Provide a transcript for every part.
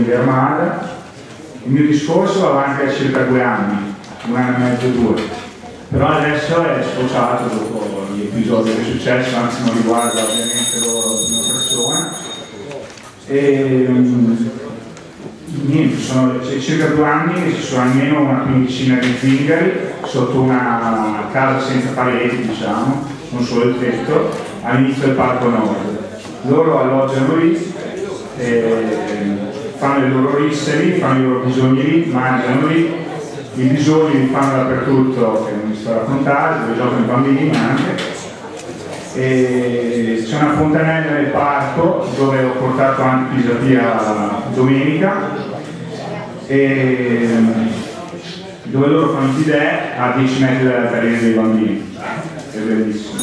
di armada. Il mio discorso va avanti da circa 2 anni, 1 anno e mezzo, 2. Però adesso è sfociato dopo gli episodi che è successo, anzi non riguarda ovviamente loro una persona. E niente, sono circa 2 anni che ci sono almeno una quindicina di zingari sotto una casa senza pareti, diciamo, non solo il tetto, all'inizio del Parco Nord. Loro alloggiano lì, fanno le loro risse lì, fanno i loro bisogni lì, mangiano lì, i bisogni li fanno dappertutto, che non mi sto a raccontare, dove giocano i bambini anche. C'è una fontanella nel parco dove ho portato anche Pisapia domenica, dove loro fanno il bidet a 10 metri dalla carriera dei bambini. È bellissimo.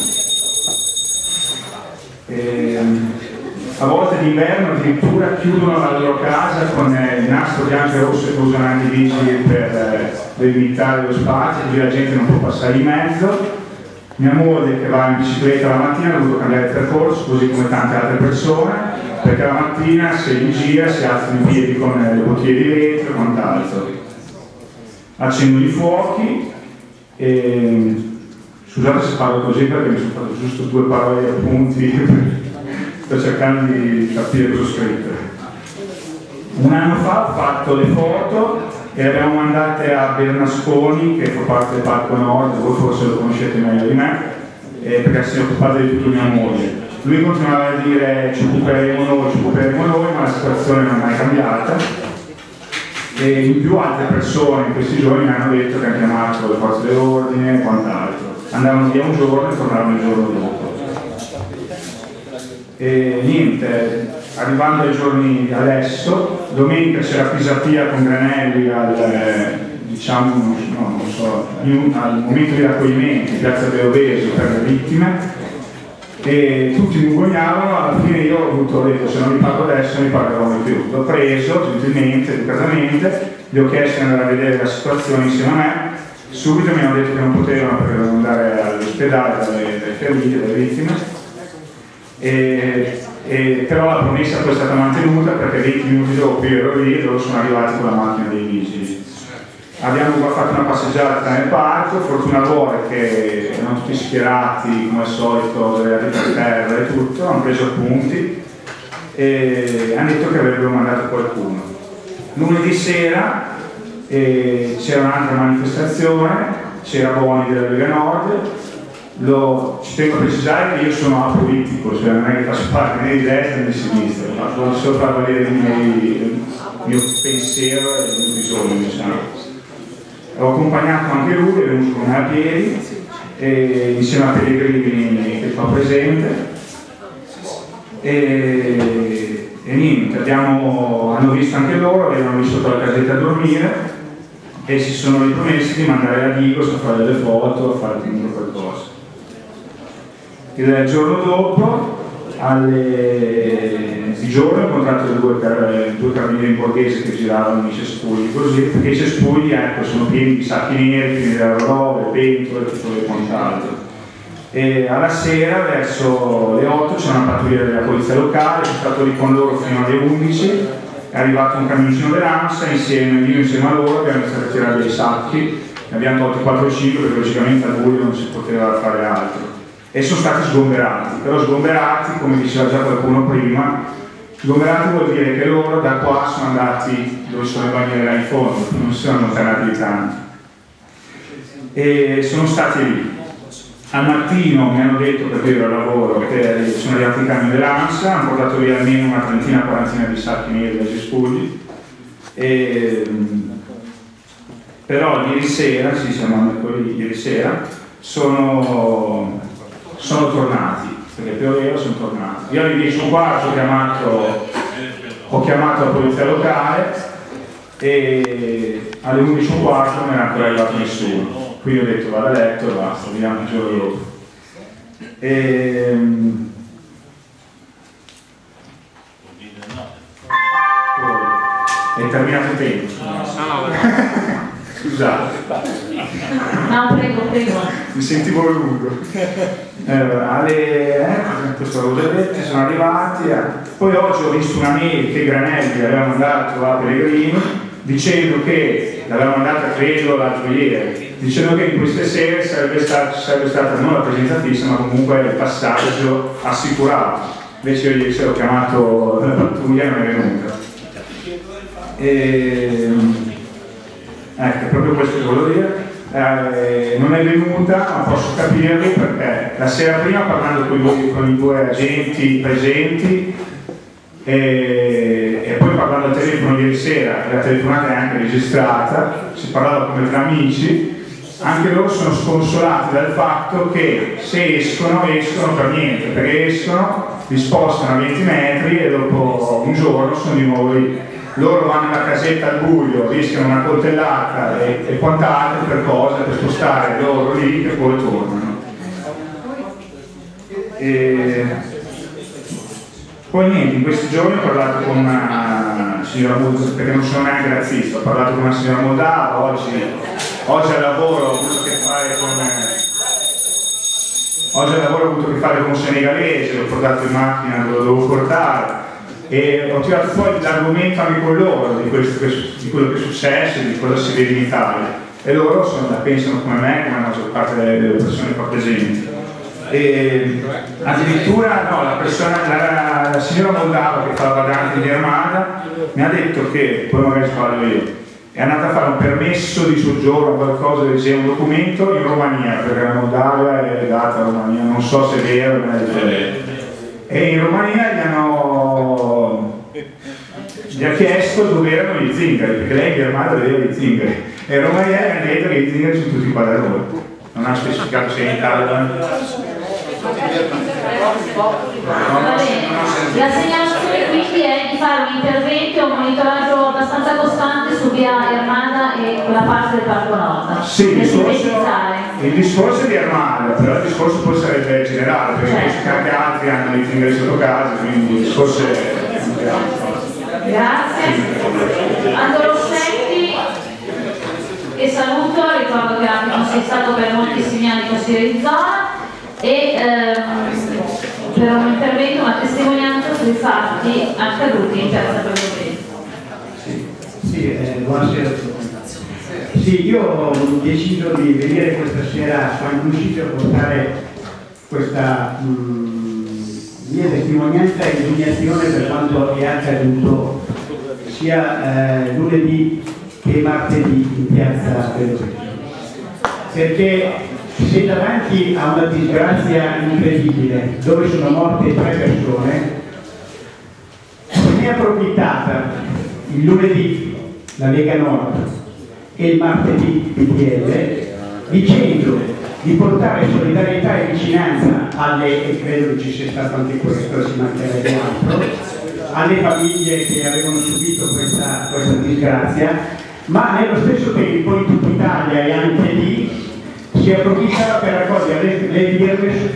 A volte d'inverno addirittura chiudono la loro casa con il nastro bianco e rosso che usano anche i vigili per delimitare lo spazio, così la gente non può passare in mezzo. Mia moglie che va in bicicletta la mattina ha dovuto cambiare il percorso, così come tante altre persone, perché la mattina se in gira si alzano i piedi con le bottiglie di vetro e quant'altro. Accendono i fuochi e... Scusate se parlo così perché mi sono fatto giusto 2 parole appunti. Sto cercando di capire cosa ho scritto. 1 anno fa ho fatto le foto e le abbiamo mandate a Bernasconi, che fa parte del Parco Nord, voi forse lo conoscete meglio di me, perché si è occupato di tutto mia moglie. Lui continuava a dire ci occuperemo noi, ma la situazione non è mai cambiata. E in più altre persone in questi giorni mi hanno detto che hanno chiamato le forze dell'ordine e quant'altro. Andavano via un giorno e tornavano il giorno dopo. E niente, arrivando ai giorni di adesso, domenica c'era Pisapia con Granelli diciamo, non so, al momento di raccoglimento in piazza Beoveso per le vittime, e tutti mi ingognavano. Alla fine io ho detto se non li pago adesso non li pagherò mai più. L'ho preso gentilmente, educatamente, gli ho chiesto di andare a vedere la situazione insieme a me. Subito mi hanno detto che non potevano perché dovevano andare all'ospedale dalle ferite, dalle vittime. Però la promessa poi è stata mantenuta perché 20 minuti dopo io ero lì e loro sono arrivati con la macchina dei vigili. Abbiamo fatto una passeggiata nel parco, fortuna loro che erano tutti schierati come al solito, per terra e tutto, hanno preso appunti e hanno detto che avrebbero mandato qualcuno. Lunedì sera c'era un'altra manifestazione, c'era Boni della Lega Nord. Ci tengo a precisare che io sono apolitico, cioè non è che faccio parte né di destra né di sinistra, ma voglio solo far valere il mio pensiero e il mio bisogno, diciamo. Ho accompagnato anche lui, è venuto con me a piedi, insieme a Pellegrini che fa presente, e niente, hanno visto anche loro, avevano visto sotto la casetta a dormire e si sono ripromessi di mandare a Digos a fare delle foto, a fare qualcosa. Il giorno dopo, di giorno, ho incontrato due carabinieri borghesi che giravano i cespugli così, perché i cespugli sono pieni di sacchi neri, pieni di robe, pentole, tutto e quant'altro. E alla sera, verso le 8, c'è una pattuglia della polizia locale, sono stato lì con loro fino alle 11, è arrivato un camioncino dell'ANSA, io insieme a loro abbiamo iniziato a tirare dei sacchi, ne abbiamo tolti 4 o 5 perché logicamente a buio non si poteva fare altro. E sono stati sgomberati, però sgomberati, come diceva già qualcuno prima, sgomberati vuol dire che loro da qua sono andati dove sono le bandiere là in fondo, non si sono allontanati di tanto. E sono stati lì. Al mattino mi hanno detto, perché io ero al lavoro, che sono arrivati i camion dell'ANSA, hanno portato via almeno una 30-40 di sacchi neri dai cespugli. Però ieri sera, sì, siamo mercoledì, ieri sera, sono tornati, perché pioveva, sono tornati. Io alle 10:15 ho chiamato la polizia locale e alle 11:15 non era ancora arrivato nessuno. Quindi ho detto vado a letto e basta, vediamo il giorno dopo. Poi è terminato il tempo. Scusate. No, prego, prego. Mi sentivo lungo. Questo l'avevo detto, sono arrivati. Poi oggi ho visto una mail che Granelli aveva mandato a Pellegrini dicendo che, l'aveva mandata credo l'altro ieri, dicendo che in queste sere sarebbe stata non la presenza fissa ma comunque il passaggio assicurato. Invece io ieri sera ho chiamato la pattuglia e non è venuta. Ecco, proprio questo che volevo dire. Non è venuta, ma posso capirli perché la sera prima parlando con i due agenti presenti e poi parlando al telefono ieri sera, la telefonata è anche registrata, si parlava come tra amici, anche loro sono sconsolati dal fatto che se escono per niente, perché escono, li spostano a 20 metri e dopo un giorno sono di nuovo lì. Loro vanno alla casetta al buio, rischiano una coltellata e quant'altro per cosa, per spostare loro lì e poi tornano. Poi niente, in questi giorni ho parlato con una signora moldava, perché non sono neanche razzista, ho parlato con una signora moldava, oggi al lavoro ho avuto a che fare con un senegalese, l'ho portato in macchina, lo dovevo portare. E ho tirato fuori l'argomento anche con loro di quello che è successo e di cosa si vede in Italia e loro la pensano come me, come la maggior parte delle persone qua presenti. E addirittura no, la signora moldava che fa la badante di Armada mi ha detto che, poi magari sbaglio io, è andata a fare un permesso di soggiorno, qualcosa del genere, un documento in Romania, perché la Moldavia è legata alla Romania, non so se è vero, non è vero. E in Romania gli ha chiesto dove erano gli zingari, perché lei in Germania vedeva gli zingari, e in Romania gli ha detto che gli zingari sono tutti qua da noi, non ha specificato se in Italia. La segnalazione quindi è di fare un intervento e un monitoraggio abbastanza costante su via Armada e quella parte del Parco Nord. Sì, il discorso è di Armada, però il discorso poi sarebbe generale, perché penso che anche altri hanno i zingari sotto casa, quindi il discorso è anche altro. Grazie. Ando Rossetti e saluto, ricordo che è stato per moltissimi anni consigliere di zona e per un intervento, una testimonianza sui fatti accaduti in piazza Presidente. Buonasera. Sì, io ho deciso di venire questa sera a San Lucido a portare questa mia testimonianza e indignazione per quanto è accaduto sia lunedì che martedì in piazza Presidente. Perché se davanti a una disgrazia incredibile dove sono morte 3 persone, se ne è approfittata il lunedì la Lega Nord e il martedì PDL dicendo di portare solidarietà e vicinanza alle, e credo che ci sia stato anche questo, si mancherebbe altro, alle famiglie che avevano subito questa disgrazia, ma nello stesso tempo in tutta Italia e anche lì si approfittava per raccogliere le firme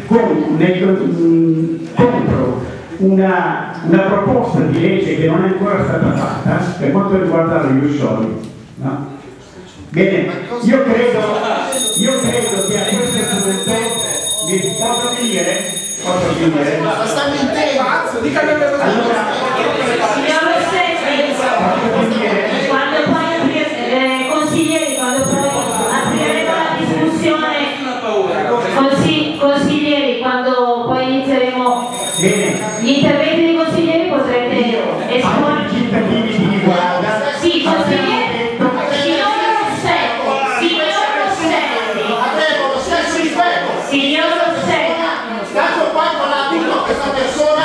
contro una proposta di legge che non è ancora stata fatta per quanto riguarda lo ius soli. No? Bene, io credo che a questo punto mi posso finire? Ma stanno in tempo! Allora, Signor Rossetti, quando poi consiglieri, quando poi apriremo la discussione, consiglieri, quando poi inizieremo gli interventi dei consiglieri potrete esporre i cittadini di Riguarda. Sì, consiglieri. Signor Rossetti, tanto poi con l'articolo questa persona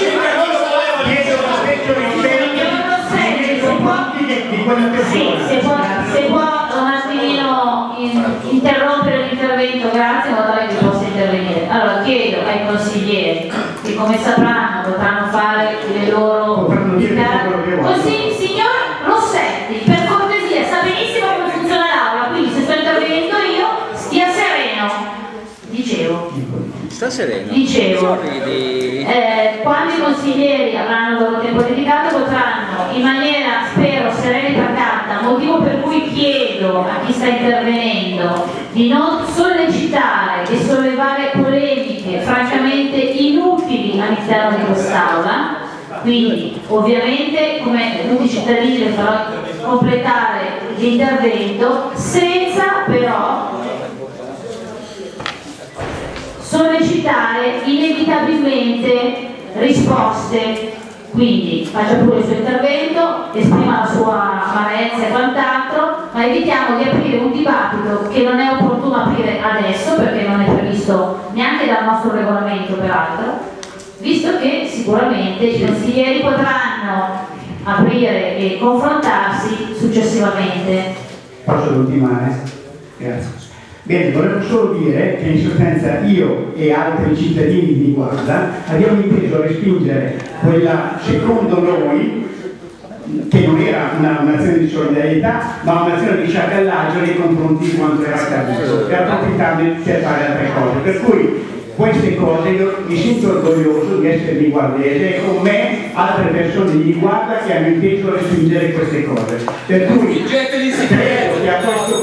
se può un attimino interrompere l'intervento, grazie, in modo tale che possa intervenire. Allora chiedo ai consiglieri che, come sapranno, potranno fare le loro così. Signor Rossetti, per cortesia, sa benissimo come funziona l'aula, quindi se sto intervenendo io stia sereno. Sta sereno. Dicevo, quando i consiglieri avranno il loro tempo dedicato potranno, in maniera spero serena e pacata, motivo per cui chiedo chiedo a chi sta intervenendo di non sollecitare e sollevare polemiche francamente inutili all'interno di quest'Aula. Quindi ovviamente come tutti i cittadini le farò completare l'intervento senza però sollecitare inevitabilmente risposte. Quindi faccia pure il suo intervento, esprima la sua amarezza e quant'altro, ma evitiamo di aprire un dibattito che non è opportuno aprire adesso perché non è previsto neanche dal nostro regolamento peraltro, visto che sicuramente i consiglieri potranno aprire e confrontarsi successivamente. Posso ultimare? Grazie. Bene, volevo solo dire che in sostanza io e altri cittadini di Niguarda abbiamo inteso respingere quella, secondo noi, che non era un'azione di solidarietà, ma un'azione di sciacallaggio nei confronti di quanto era accaduto, per approfittarne per fare altre cose. Per cui queste cose io mi sento orgoglioso di essere niguardese e con me altre persone di Niguarda che hanno inteso respingere queste cose. Per cui credo che a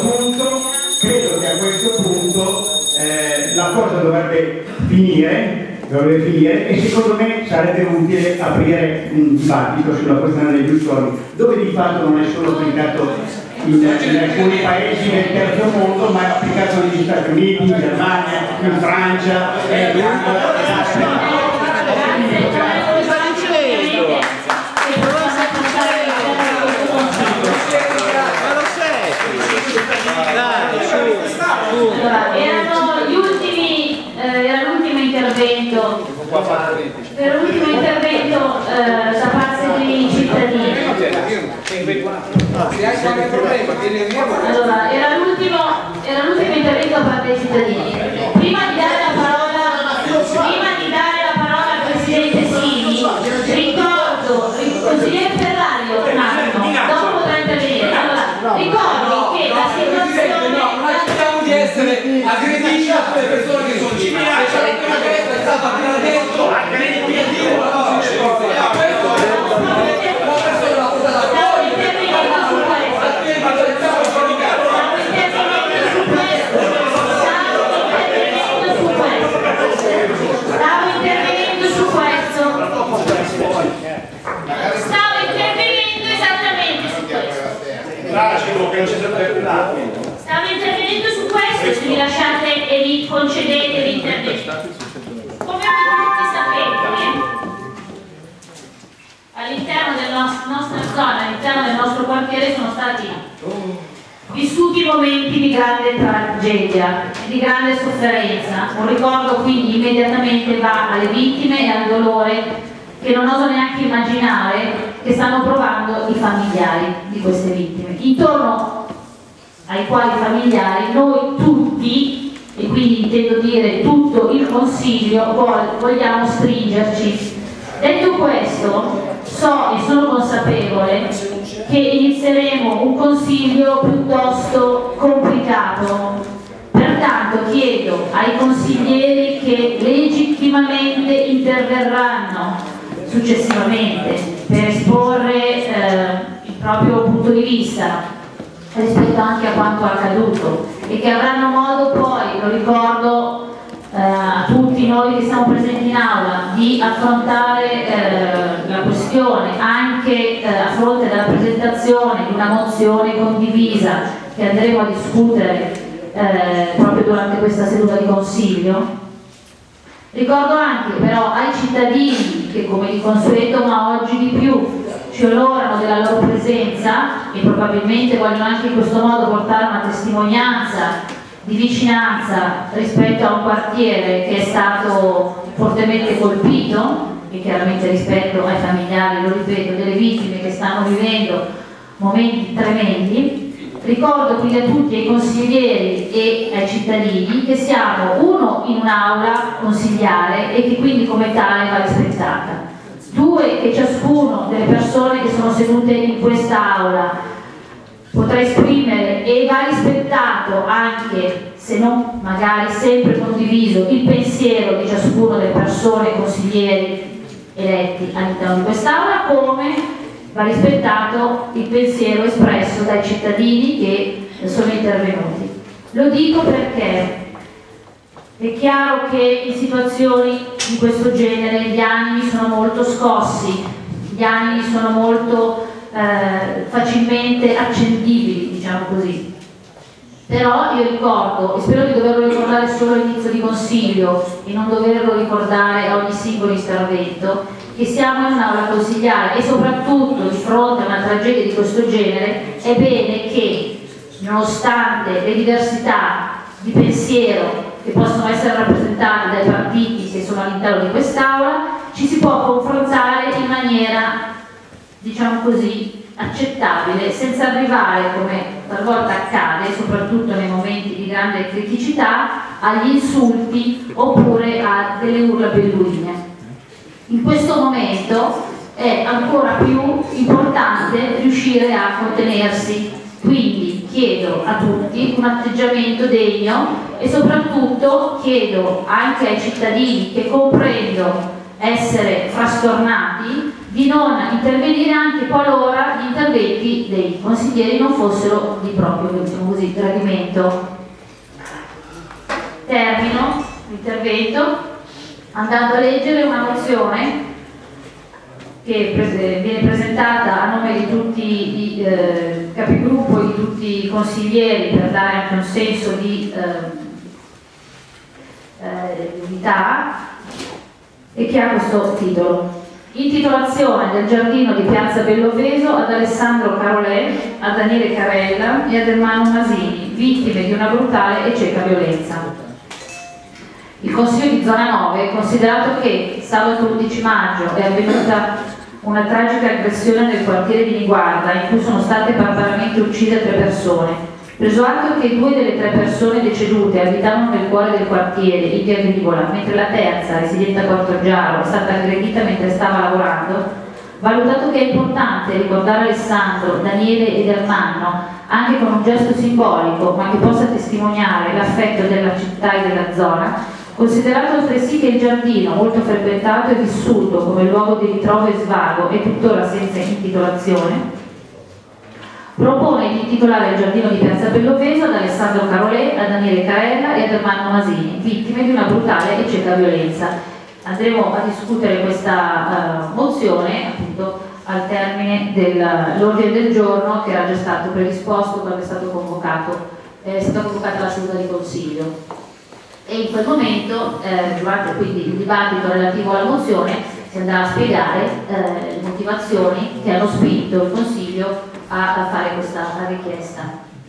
questo punto la cosa dovrebbe finire e secondo me sarebbe utile aprire un dibattito sulla questione degli ustori, dove di fatto non è solo applicato in alcuni paesi del terzo mondo, ma è applicato negli Stati Uniti, in Germania, in Francia, Allora, era l'ultimo intervento da parte dei cittadini. Allora, era l'ultimo intervento da parte dei cittadini. Prima di dare la parola al Presidente Sini, ricordo, consigliere Ferrario, un attimo, dopo potrà intervenire. Allora, ricordo che la situazione di essere aggrediti da quelle persone che sono civili, è stato appena detto stavo intervenendo su questo, se mi lasciate e mi concedete l'intervento. Come tutti sapete, all'interno della nostra zona, all'interno del nostro quartiere sono stati vissuti momenti di grande tragedia e di grande sofferenza. Un ricordo quindi immediatamente va alle vittime e al dolore che non oso neanche immaginare che stanno provando i familiari di queste vittime. Intorno ai quali familiari noi tutti, e quindi intendo dire tutto il Consiglio, vogliamo stringerci. Detto questo, so e sono consapevole che inizieremo un Consiglio piuttosto complicato. Pertanto chiedo ai consiglieri che legittimamente interverranno successivamente per esporre il proprio punto di vista rispetto anche a quanto accaduto e che avranno modo poi, lo ricordo a tutti noi che siamo presenti in aula, di affrontare la questione anche a fronte della presentazione di una mozione condivisa che andremo a discutere proprio durante questa seduta di Consiglio. Ricordo anche però ai cittadini che come di consueto ma oggi di più ci onorano della loro presenza e probabilmente vogliono anche in questo modo portare una testimonianza di vicinanza rispetto a un quartiere che è stato fortemente colpito e chiaramente rispetto ai familiari, lo ripeto, delle vittime che stanno vivendo momenti tremendi. Ricordo quindi a tutti, ai consiglieri e ai cittadini, che siamo uno in un'aula consigliare e che quindi come tale va rispettata. Due, che ciascuno delle persone che sono sedute in questa aula potrà esprimere e va rispettato anche, se non magari sempre condiviso, il pensiero di ciascuno delle persone consiglieri eletti all'interno di quest'aula, come va rispettato il pensiero espresso dai cittadini che sono intervenuti. Lo dico perché è chiaro che in situazioni di questo genere gli animi sono molto scossi, gli animi sono molto facilmente accendibili, diciamo così. Però io ricordo, e spero di doverlo ricordare solo all'inizio di consiglio e non doverlo ricordare a ogni singolo intervento, che siamo in un'aula consigliare e soprattutto di fronte a una tragedia di questo genere è bene che, nonostante le diversità di pensiero che possono essere rappresentate dai partiti che sono all'interno di quest'aula, ci si può confrontare in maniera, diciamo così, accettabile, senza arrivare, come talvolta accade, soprattutto nei momenti di grande criticità, agli insulti oppure a delle urlapelluine. In questo momento è ancora più importante riuscire a contenersi, quindi chiedo a tutti un atteggiamento degno e soprattutto chiedo anche ai cittadini che comprendo essere frastornati di non intervenire anche qualora gli interventi dei consiglieri non fossero di proprio, diciamo così, gradimento. Termino l'intervento andando a leggere una mozione che viene presentata a nome di tutti i capigruppo e di tutti i consiglieri per dare anche un senso di unità e che ha questo titolo: intitolazione del giardino di Piazza Belloveso ad Alessandro Carolè, a Daniele Carella e ad Ermanno Masini, vittime di una brutale e cieca violenza. Il Consiglio di Zona 9, considerato che sabato 11 maggio è avvenuta una tragica aggressione nel quartiere di Niguarda in cui sono state barbaramente uccise 3 persone, preso atto che 2 delle 3 persone decedute abitavano nel cuore del quartiere, in via Agricola, mentre la terza, residente a Quartoggiaro, è stata aggredita mentre stava lavorando, valutato che è importante ricordare Alessandro, Daniele ed Ermanno anche con un gesto simbolico, ma che possa testimoniare l'affetto della città e della zona, considerato altresì che il giardino, molto frequentato e vissuto come luogo di ritrovo e svago, è tuttora senza intitolazione, propone di intitolare il giardino di Piazza Belloveso ad Alessandro Carolè, a Daniele Carella e ad Ermanno Masini, vittime di una brutale e cieca violenza. Andremo a discutere questa mozione appunto al termine dell'ordine del giorno che era già stato predisposto quando è stata convocata la seduta di consiglio. E in quel momento, durante quindi il dibattito relativo alla mozione, si andrà a spiegare le motivazioni che hanno spinto il Consiglio a fare questa richiesta.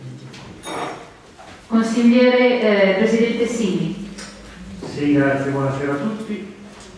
Consigliere Presidente Sini. Sì, grazie, buonasera a tutti.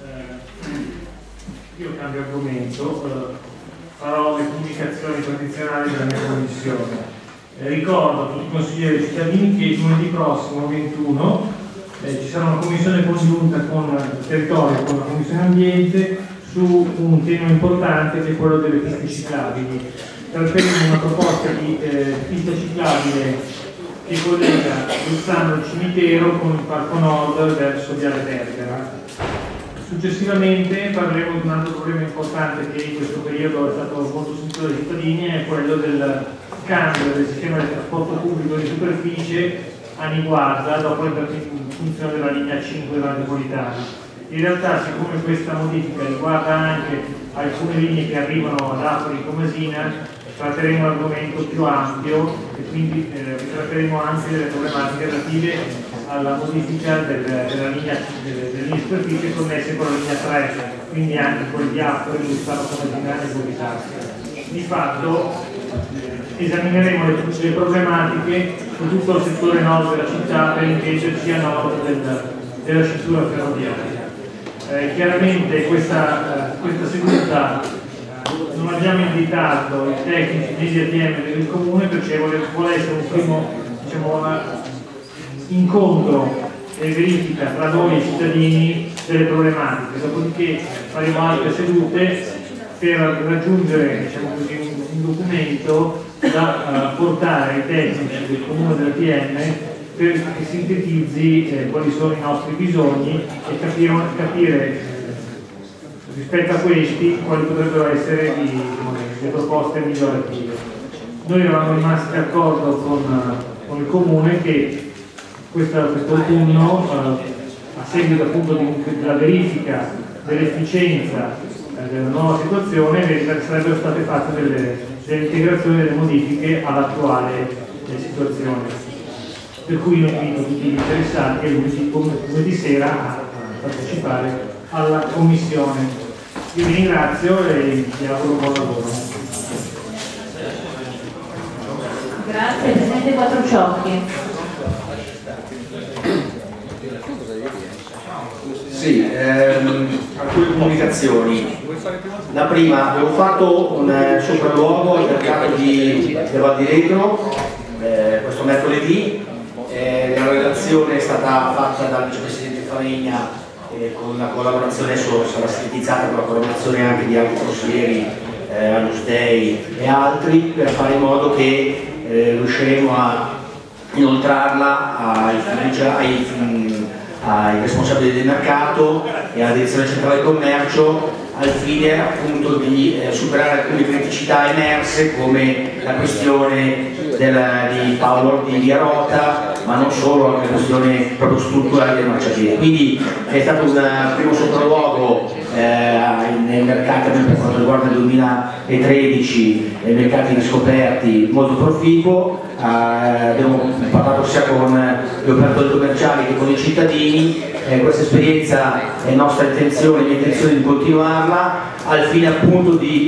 Io cambio argomento, farò le comunicazioni tradizionali della mia commissione. Ricordo a tutti i consiglieri e cittadini che lunedì prossimo, 21, ci sarà una commissione congiunta con il territorio, con la commissione ambiente, su un tema importante che è quello delle piste ciclabili. Tratteremo una proposta di pista ciclabile che collega Luzzano al cimitero con il Parco Nord verso Viale Tergara. Successivamente parleremo di un altro problema importante che in questo periodo è stato molto sentito dai cittadini, è quello del cambio del sistema di trasporto pubblico di superficie a Niguarda dopo l'entrata in funzione della linea 5 della metropolitana. In realtà, siccome questa modifica riguarda anche alcune linee che arrivano ad Apoli e Comasina, tratteremo un argomento più ampio e quindi tratteremo anche delle problematiche relative alla modifica della linea delle superficie connesse con la linea 3, quindi anche quel di Apoli, Luzzano, Comasina e Borrisasca. Di fatto esamineremo le problematiche su tutto il settore nord della città per intenderci a nord della cintura ferroviaria. Chiaramente questa seduta non abbiamo invitato i tecnici di ATM del comune perché vuole essere un primo incontro e verifica tra noi e i cittadini delle problematiche, dopodiché faremo altre sedute per raggiungere un documento da portare ai tecnici del comune dell'ATM per che sintetizzi quali sono i nostri bisogni e capire rispetto a questi quali potrebbero essere i le proposte migliorative. Noi eravamo rimasti d'accordo con il Comune che quest'autunno, a seguito appunto della verifica dell'efficienza della nuova situazione, sarebbero state fatte delle integrazioni e delle modifiche all'attuale situazione. Per cui io invito tutti gli interessati lunedì sera a partecipare alla commissione. Io vi ringrazio e vi auguro buon lavoro. Grazie, Presidente Quattrociocchi. Sì, alcune comunicazioni. La prima, abbiamo fatto un sopralluogo al mercato di Val di Retro questo mercoledì. La relazione è stata fatta dal vicepresidente Falegna con la collaborazione, adesso sarà sintetizzata con la collaborazione anche di altri consiglieri, Anus Dei e altri, per fare in modo che riusciremo a inoltrarla ai responsabili del mercato e alla direzione centrale del commercio, al fine appunto di superare alcune criticità emerse, come la questione di Paolo di Via Rota, ma non solo, anche la questione proprio strutturale del marciapiede. Quindi è stato un primo sopralluogo nei mercati per quanto riguarda il 2013, nei mercati riscoperti molto proficuo. Abbiamo parlato sia con gli operatori commerciali che con i cittadini. Questa esperienza è nostra intenzione, mia intenzione di continuarla al fine appunto di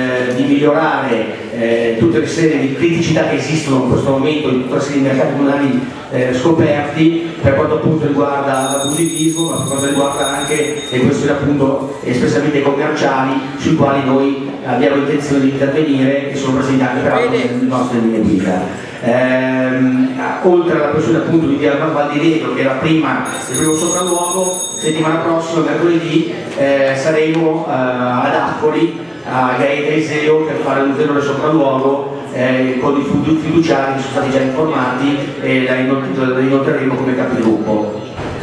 migliorare tutte le serie di criticità che esistono in questo momento in tutta la serie di mercati comunali scoperti, per quanto appunto riguarda l'abusivismo, ma per quanto riguarda anche le questioni appunto espressamente commerciali, sui quali noi abbiamo intenzione di intervenire e sono presenti anche peraltro nelle nostre linee guida. Oltre alla questione appunto di Via Val di Retro, che era il primo sopralluogo, settimana prossima, mercoledì, saremo ad Accoli, a Gaeta Iseo, per fare un ulteriore sopralluogo con i fiduciari che sono stati già informati e la inoltreremo come capigruppo.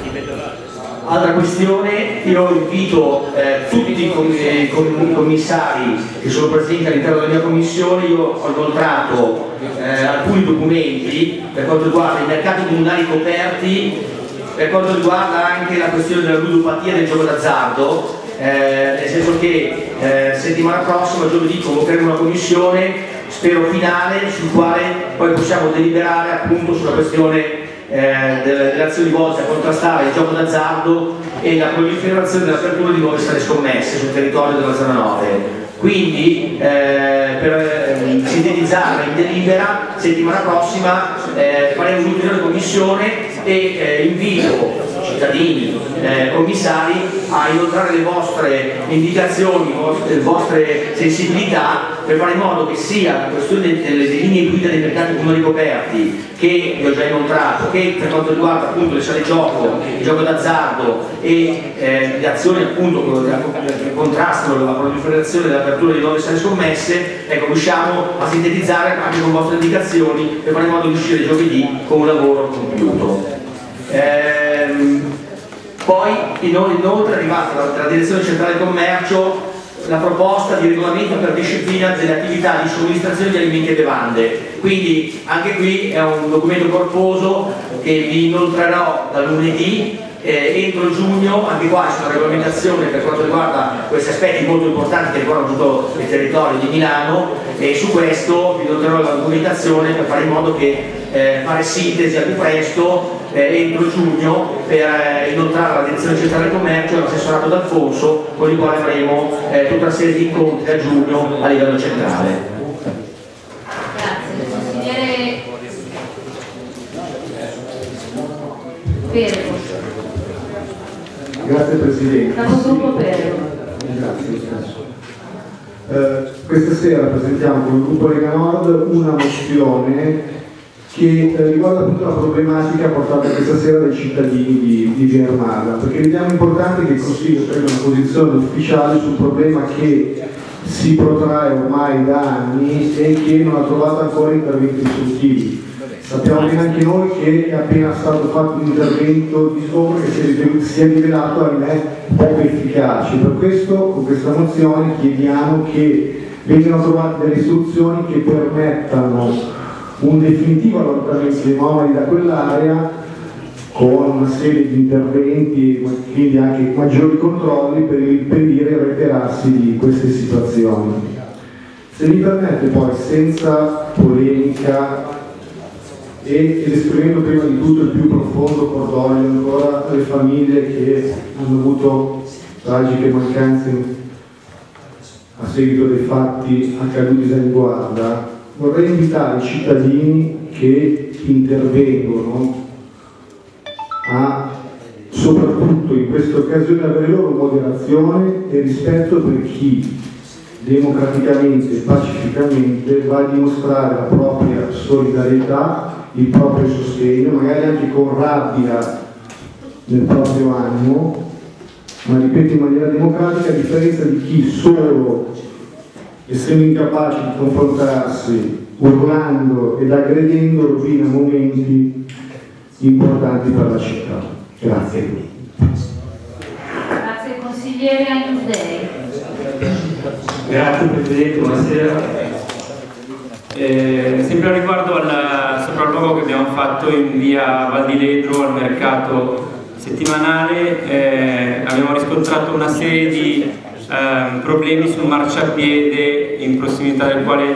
Altra questione, io invito tutti i commissari che sono presenti all'interno della mia commissione. Io ho inoltrato alcuni documenti per quanto riguarda i mercati comunali coperti, per quanto riguarda anche la questione della ludopatia del gioco d'azzardo, nel senso che settimana prossima, giovedì, convocheremo una commissione, spero finale, sul quale poi possiamo deliberare appunto sulla questione delle azioni volte a contrastare il gioco d'azzardo e la proliferazione dell'apertura di nuove sale scommesse sul territorio della zona 9. Quindi per sintetizzare in delibera, settimana prossima faremo un'ulteriore commissione e invito cittadini, commissari a inoltrare le vostre indicazioni, le vostre sensibilità, per fare in modo che sia la questione delle linee guida dei mercati comunali coperti, che vi ho già inoltrato, che per quanto riguarda appunto le sale gioco, il gioco d'azzardo e le azioni appunto che contrastano la proliferazione e l'apertura di nuove sale scommesse, ecco, riusciamo a sintetizzare anche con vostre indicazioni per fare in modo di uscire giovedì con un lavoro compiuto. Poi inoltre è arrivata dalla direzione centrale del commercio la proposta di regolamento per disciplina delle attività di somministrazione di alimenti e bevande, quindi anche qui è un documento corposo che vi inoltrerò da lunedì. Entro giugno, anche qua c'è una regolamentazione per quanto riguarda questi aspetti molto importanti che riguardano tutto il territorio di Milano, e su questo vi inoltrerò la documentazione per fare in modo che fare sintesi al più presto entro giugno, per inoltrare alla direzione centrale del commercio e all'assessorato d'Alfonso, con il quale avremo tutta una serie di incontri a giugno a livello centrale. Grazie. Consigliere Perego. Grazie Presidente. Capogruppo Perego. Grazie. Questa sera presentiamo con il gruppo Lega Nord una mozione che riguarda appunto la problematica portata questa sera dai cittadini di Via Armada, perché riteniamo importante che il Consiglio prenda una posizione ufficiale sul problema che si protrae ormai da anni e che non ha trovato ancora interventi risolutivi. Sappiamo bene anche noi che è appena stato fatto un intervento di sopra che si è rivelato, ahimè, poco efficace. Per questo, con questa mozione chiediamo che vengano trovate delle soluzioni che permettano un definitivo allontanamento dei nomadi da quell'area, con una serie di interventi, quindi anche maggiori controlli per impedire il reiterarsi di queste situazioni. Se mi permette poi, senza polemica, ed esprimendo prima di tutto il più profondo cordoglio ancora alle famiglie che hanno avuto tragiche mancanze a seguito dei fatti accaduti da Niguarda, vorrei invitare i cittadini che intervengono a, soprattutto in questa occasione, avere loro moderazione e rispetto per chi democraticamente e pacificamente va a dimostrare la propria solidarietà, il proprio sostegno, magari anche con rabbia nel proprio animo, ma ripeto in maniera democratica, a differenza di chi solo, essendo incapace di confrontarsi, urlando ed aggredendo, rovina momenti importanti per la città. Grazie. Grazie consigliere Agnusdei. Grazie Presidente, buonasera. Sempre riguardo al sopralluogo che abbiamo fatto in via Val di Ledro al mercato settimanale, abbiamo riscontrato una serie di problemi sul marciapiede in prossimità del quale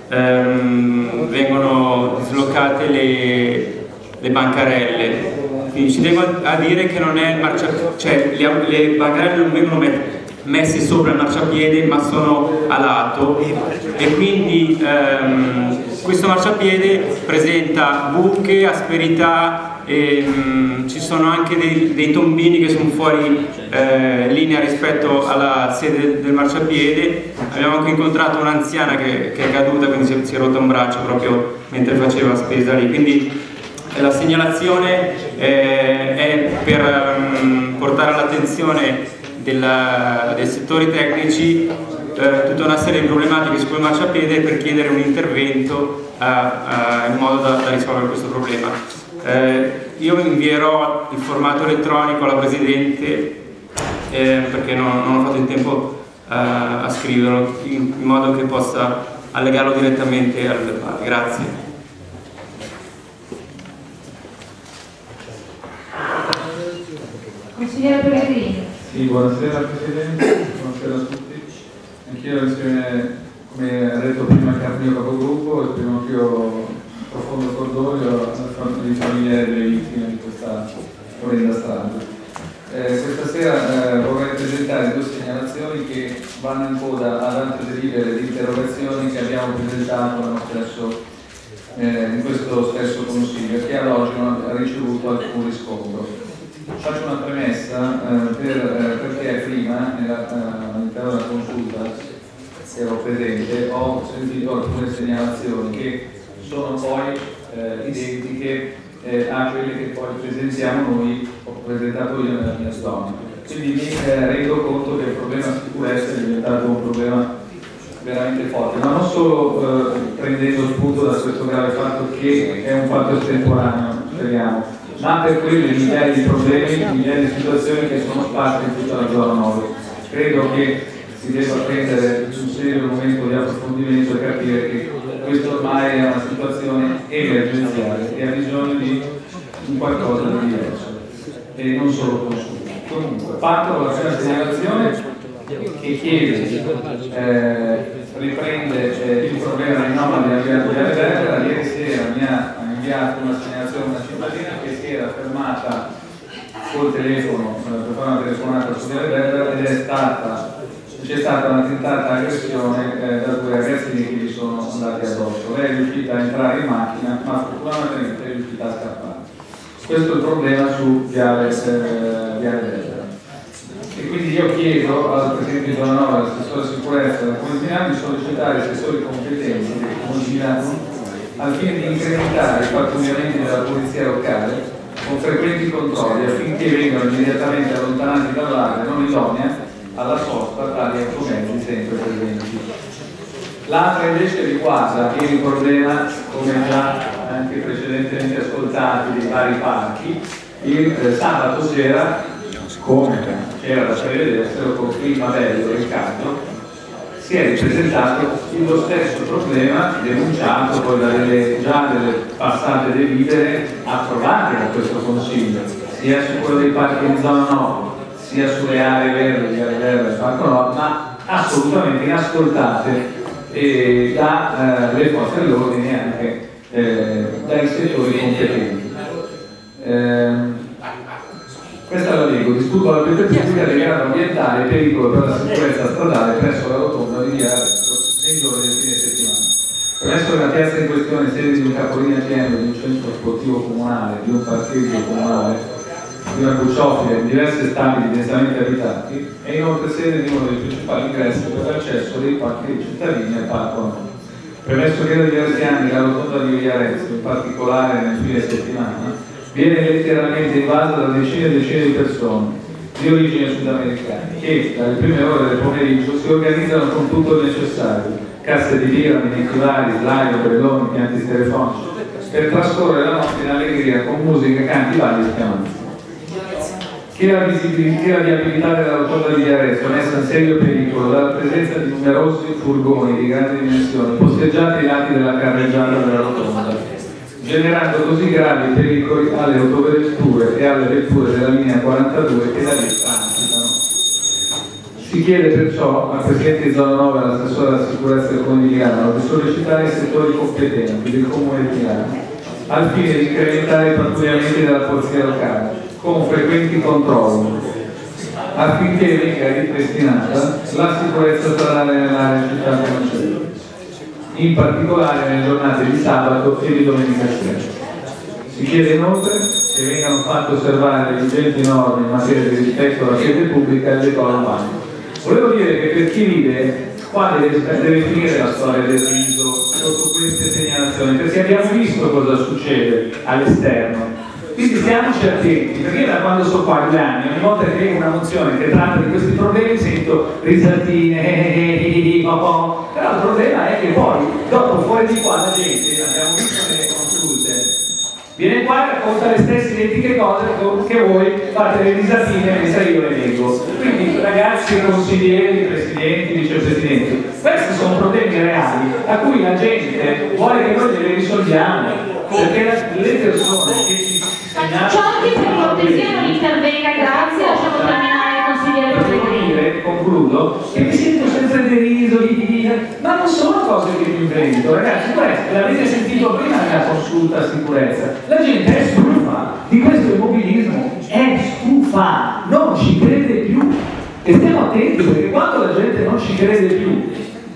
vengono dislocate le bancarelle. Quindi ci tengo a dire che non è il marciapiede, cioè le bancarelle non vengono messe sopra il marciapiede ma sono a lato, e quindi questo marciapiede presenta buche, asperità, ci sono anche dei tombini che sono fuori linea rispetto alla sede del marciapiede. Abbiamo anche incontrato un'anziana che è caduta, quindi si è rotta un braccio proprio mentre faceva spesa lì. Quindi la segnalazione è per portare all'attenzione dei settori tecnici tutta una serie di problematiche su quel marciapiede, per chiedere un intervento in modo da risolvere questo problema. Io invierò il formato elettronico alla Presidente perché non ho fatto in tempo a scriverlo, in modo che possa allegarlo direttamente al verbale. Grazie. Consigliere Pellegrini. Sì, buonasera Presidente, buonasera a tutti. Anch'io come ha detto prima il mio capogruppo, esprimo anch'io profondo cordoglio ai familiari delle vittime di questa orrenda strage. Questa sera vorrei presentare due segnalazioni che vanno in coda ad altre delibere di interrogazioni che abbiamo presentato in questo stesso Consiglio, che ad oggi non ha ricevuto alcun riscontro. Faccio una premessa perché prima all'interno della consulta che ero presente ho sentito alcune segnalazioni che sono poi identiche a quelle che poi presentiamo noi, ho presentato io nella mia zona. Quindi mi rendo conto che il problema sicurezza è diventato un problema veramente forte, ma non solo prendendo spunto da questo grave fatto che è un fatto estemporaneo, speriamo, ma per quelle migliaia di problemi, migliaia di situazioni che sono sparse in tutta la zona 9. Credo che si debba prendere un serio momento di approfondimento e capire che questa ormai è una situazione emergenziale e ha bisogno di un qualcosa di diverso e non solo consumo. Comunque, parto con la prima segnalazione che chiede, riprende il problema dei nomadi a Via Verbera. Ieri sera mi ha inviato una segnalazione una cittadina che si era fermata col telefono per fare una telefonata su Via Verbera ed c'è stata una tentata aggressione da due ragazzini che gli sono andati addosso. Lei è riuscita a entrare in macchina, ma fortunatamente è riuscita a scappare. Questo è il problema su Viale Verbera. E quindi io chiedo al Presidente di Zona 9, all'assessore sicurezza del Comune di Milano, di sollecitare i assessori competenti del Comune di Milano al fine di incrementare i pattugliamenti della polizia locale con frequenti controlli affinché vengano immediatamente allontanati dall'area non idonea alla sosta tali automezzi sempre presenti. L'altra invece riguarda il problema, come già anche precedentemente ascoltati, dei vari parchi. Il sabato sera, come c'era da prevederselo con clima bello e caldo, si è ripresentato lo stesso problema denunciato poi già delle passate delibere approvate da questo Consiglio, sia su quello dei parchi in zona 9, sia sulle aree verdi del Parco Nord, ma assolutamente inascoltate dalle forze dell'ordine e anche dai settori competenti. Questa la leggo, disturbo la quiete pubblica di grado ambientale e pericolo per la sicurezza stradale presso la rotonda di via Arezzo nei giorni del fine settimana. Premesso che la piazza in questione è sede di un capolinea pieno, di un centro sportivo comunale, di un parcheggio comunale, di una cucciofila in diverse stabili densamente abitati, è inoltre sede di uno dei principali ingressi per l'accesso dei parchi cittadini al parco Nord. Premesso che da diversi anni la rotonda di via Arezzo, in particolare nel fine settimana, viene letteralmente invasa da decine e decine di persone di origine sudamericana che dalle prime ore del pomeriggio si organizzano con tutto il necessario, casse di birra, miniculari, slide, ombrelloni, pianti telefonici, per trascorrere la notte in allegria con musica, canti, balli e chiamanze. Che la viabilità della rotonda di via Arezzo è messa in serio pericolo dalla presenza di numerosi furgoni di grandi dimensioni posteggiati ai lati della carreggiata della rotonda, generando così gravi pericoli alle autovetture e alle vetture della linea 42 che da lì transitano. Si chiede perciò al Presidente di Zona 9 e all'assessore alla sicurezza del Comune di Milano di sollecitare i settori competenti del Comune di Milano al fine di incrementare i pattugliamenti della polizia locale con frequenti controlli affinché venga ripristinata la sicurezza stradale nell'area città francese, in particolare nelle giornate di sabato e di domenica sera. Si chiede inoltre che vengano fatte osservare le vigenti norme in materia di rispetto alla sede pubblica e al decoro urbano. Volevo dire che per chi vive qua deve finire la storia del riso sotto queste segnalazioni, perché abbiamo visto cosa succede all'esterno. Quindi stiamoci attenti, perché io da quando sono qua 2 anni, ogni volta che vedo una mozione che tratta di questi problemi sento risaltine, però il problema è che poi, dopo fuori di qua la gente, abbiamo visto nelle consulte, viene qua e racconta le stesse identiche cose che voi fate le risatine mentre io le leggo. Quindi ragazzi, consiglieri, presidenti, vicepresidenti, questi sono problemi reali a cui la gente vuole che noi le risolviamo, perché le persone che ci Ciocchi, per cortesia non intervenga, grazie, lasciamo terminare il consigliere Pellegrini. Concludo, che mi sento sempre deriso, ma non sono cose che mi invento, ragazzi, l'avete sentito prima nella consulta sicurezza, la gente è stufa di questo immobilismo, è stufa, non ci crede più, e stiamo attenti perché quando la gente non ci crede più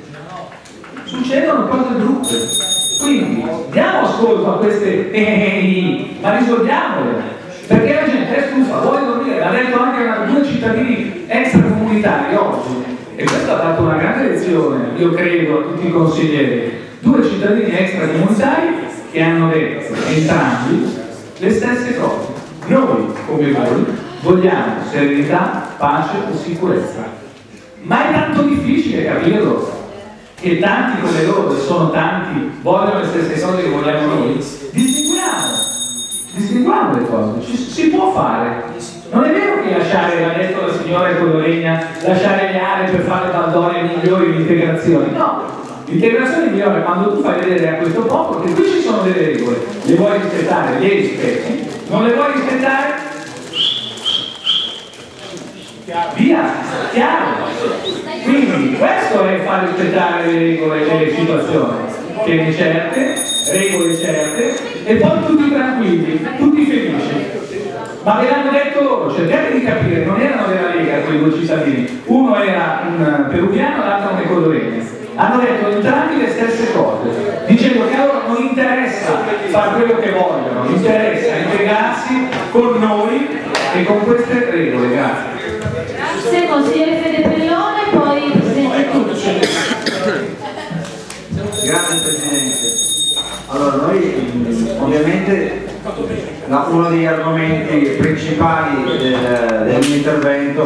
succedono cose brutte. Quindi diamo ascolto a queste ma risolviamole, perché la gente è stufa, vuole dormire. L'ha detto anche 2 cittadini extracomunitari oggi, e questo ha dato una grande lezione, io credo, a tutti i consiglieri. 2 cittadini extracomunitari che hanno detto entrambi le stesse cose. Noi, come voi, vogliamo serenità, pace e sicurezza, ma è tanto difficile capirlo, che tanti come loro, sono tanti, vogliono le stesse cose che vogliamo noi. Distinguiamo le cose, si può fare. Non è vero che lasciare, l'ha detto la signora Codoregna, lasciare le aree per fare baldorie migliori di integrazione. No, l'integrazione migliore è quando tu fai vedere a questo popolo che qui ci sono delle regole, le vuoi rispettare, le rispetti, non le vuoi rispettare, via, chiaro. Quindi questo è far rispettare le regole e le situazioni, piene certe, regole certe, e poi tutti tranquilli, tutti felici. Ma ve l'hanno detto loro, cercate di capire, non erano della Lega quei 2 cittadini, uno era un peruviano, l'altro un ecuadoriano. Hanno detto entrambi le stesse cose, dicendo che a loro non interessa fare quello che vogliono, interessa integrarsi con noi e con queste regole. Grazie. Grazie consigliere Fede Pellone, poi il presidente Tucci. Grazie Presidente. Allora noi ovviamente uno degli argomenti principali del mio intervento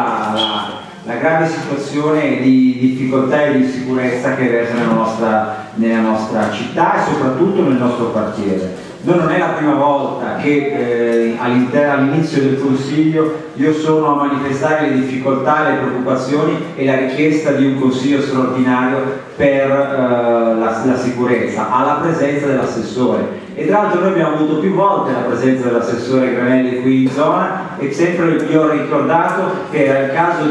sarà la grave situazione di difficoltà e di insicurezza che versa nella nostra nella nostra città e soprattutto nel nostro quartiere. Non è la prima volta che all'inizio del Consiglio io sono a manifestare le difficoltà, le preoccupazioni e la richiesta di un Consiglio straordinario per la sicurezza, alla presenza dell'assessore. E tra l'altro noi abbiamo avuto più volte la presenza dell'assessore Granelli qui in zona e sempre gli ho ricordato che era il caso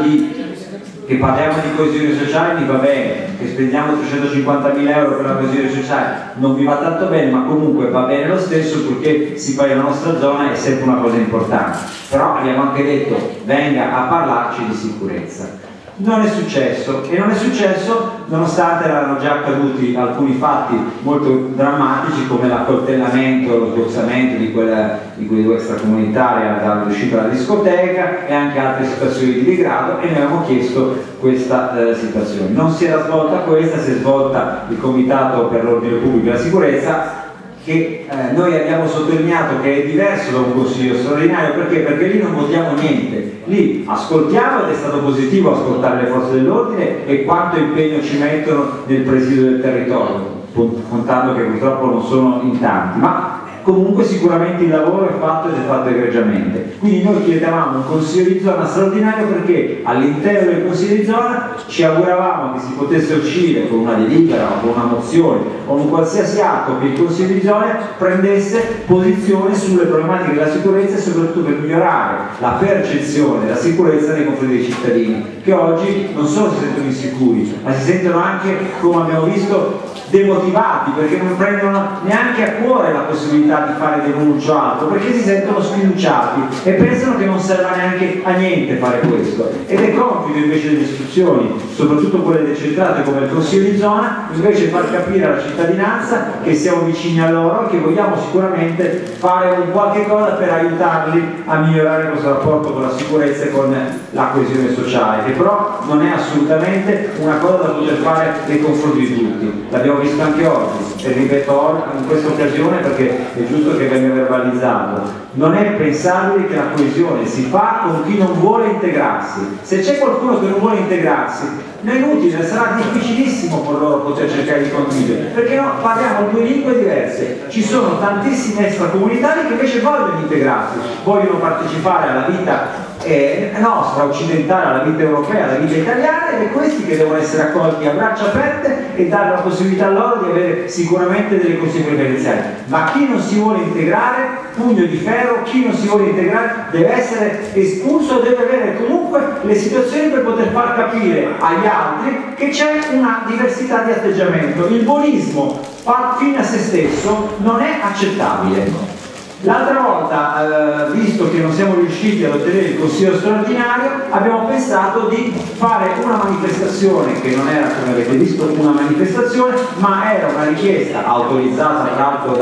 che parliamo di coesione sociale, mi va bene, che spendiamo 350.000 euro per la coesione sociale non mi va tanto bene, ma comunque va bene lo stesso perché si fa nella nostra zona, è sempre una cosa importante. Però abbiamo anche detto venga a parlarci di sicurezza. Non è successo, e non è successo nonostante erano già accaduti alcuni fatti molto drammatici come l'accoltellamento, lo sgozzamento di quella extracomunitaria dall'uscita dalla discoteca e anche altre situazioni di degrado, e noi abbiamo chiesto questa situazione. Non si era svolta questa, si è svolta il Comitato per l'Ordine Pubblico e la Sicurezza, che noi abbiamo sottolineato che è diverso da un Consiglio straordinario. Perché lì non votiamo niente, lì ascoltiamo, ed è stato positivo ascoltare le forze dell'ordine e quanto impegno ci mettono nel presidio del territorio, contando che purtroppo non sono in tanti, ma comunque sicuramente il lavoro è fatto ed è fatto egregiamente. Quindi noi chiedevamo un Consiglio di zona straordinario perché all'interno del Consiglio di zona ci auguravamo che si potesse uscire con una delibera o con una mozione o un qualsiasi atto che il Consiglio di zona prendesse posizione sulle problematiche della sicurezza e soprattutto per migliorare la percezione della sicurezza nei confronti dei cittadini, che oggi non solo si sentono insicuri, ma si sentono anche, come abbiamo visto, demotivati, perché non prendono neanche a cuore la possibilità di fare denuncio o altro, perché si sentono sfiduciati e pensano che non serva neanche a niente fare questo. Ed è compito invece delle istituzioni, soprattutto quelle decentrate come il Consiglio di zona, invece far capire alla cittadinanza che siamo vicini a loro e che vogliamo sicuramente fare un qualche cosa per aiutarli a migliorare questo rapporto con la sicurezza e con la coesione sociale, che però non è assolutamente una cosa da poter fare nei confronti di tutti. L'abbiamo visto anche oggi, e ripeto in questa occasione perché è giusto che venga verbalizzato. Non è pensabile che la coesione si fa con chi non vuole integrarsi. Se c'è qualcuno che non vuole integrarsi, non è inutile, sarà difficilissimo per loro poter cercare di condividere, perché no, parliamo due lingue diverse. Ci sono tantissimi extracomunitari che invece vogliono integrarsi, vogliono partecipare alla vita nostra, occidentale, alla vita europea, alla vita italiana, ed è questi che devono essere accolti a braccia aperte e dare la possibilità a loro di avere sicuramente delle conseguenze iniziali. Ma chi non si vuole integrare, pugno di ferro, chi non si vuole integrare deve essere espulso, deve avere comunque le situazioni per poter far capire agli altri che c'è una diversità di atteggiamento. Il buonismo fine a se stesso non è accettabile. L'altra volta, visto che non siamo riusciti ad ottenere il Consiglio straordinario, abbiamo pensato di fare una manifestazione che non era, come avete visto, una manifestazione, ma era una richiesta autorizzata tra l'altro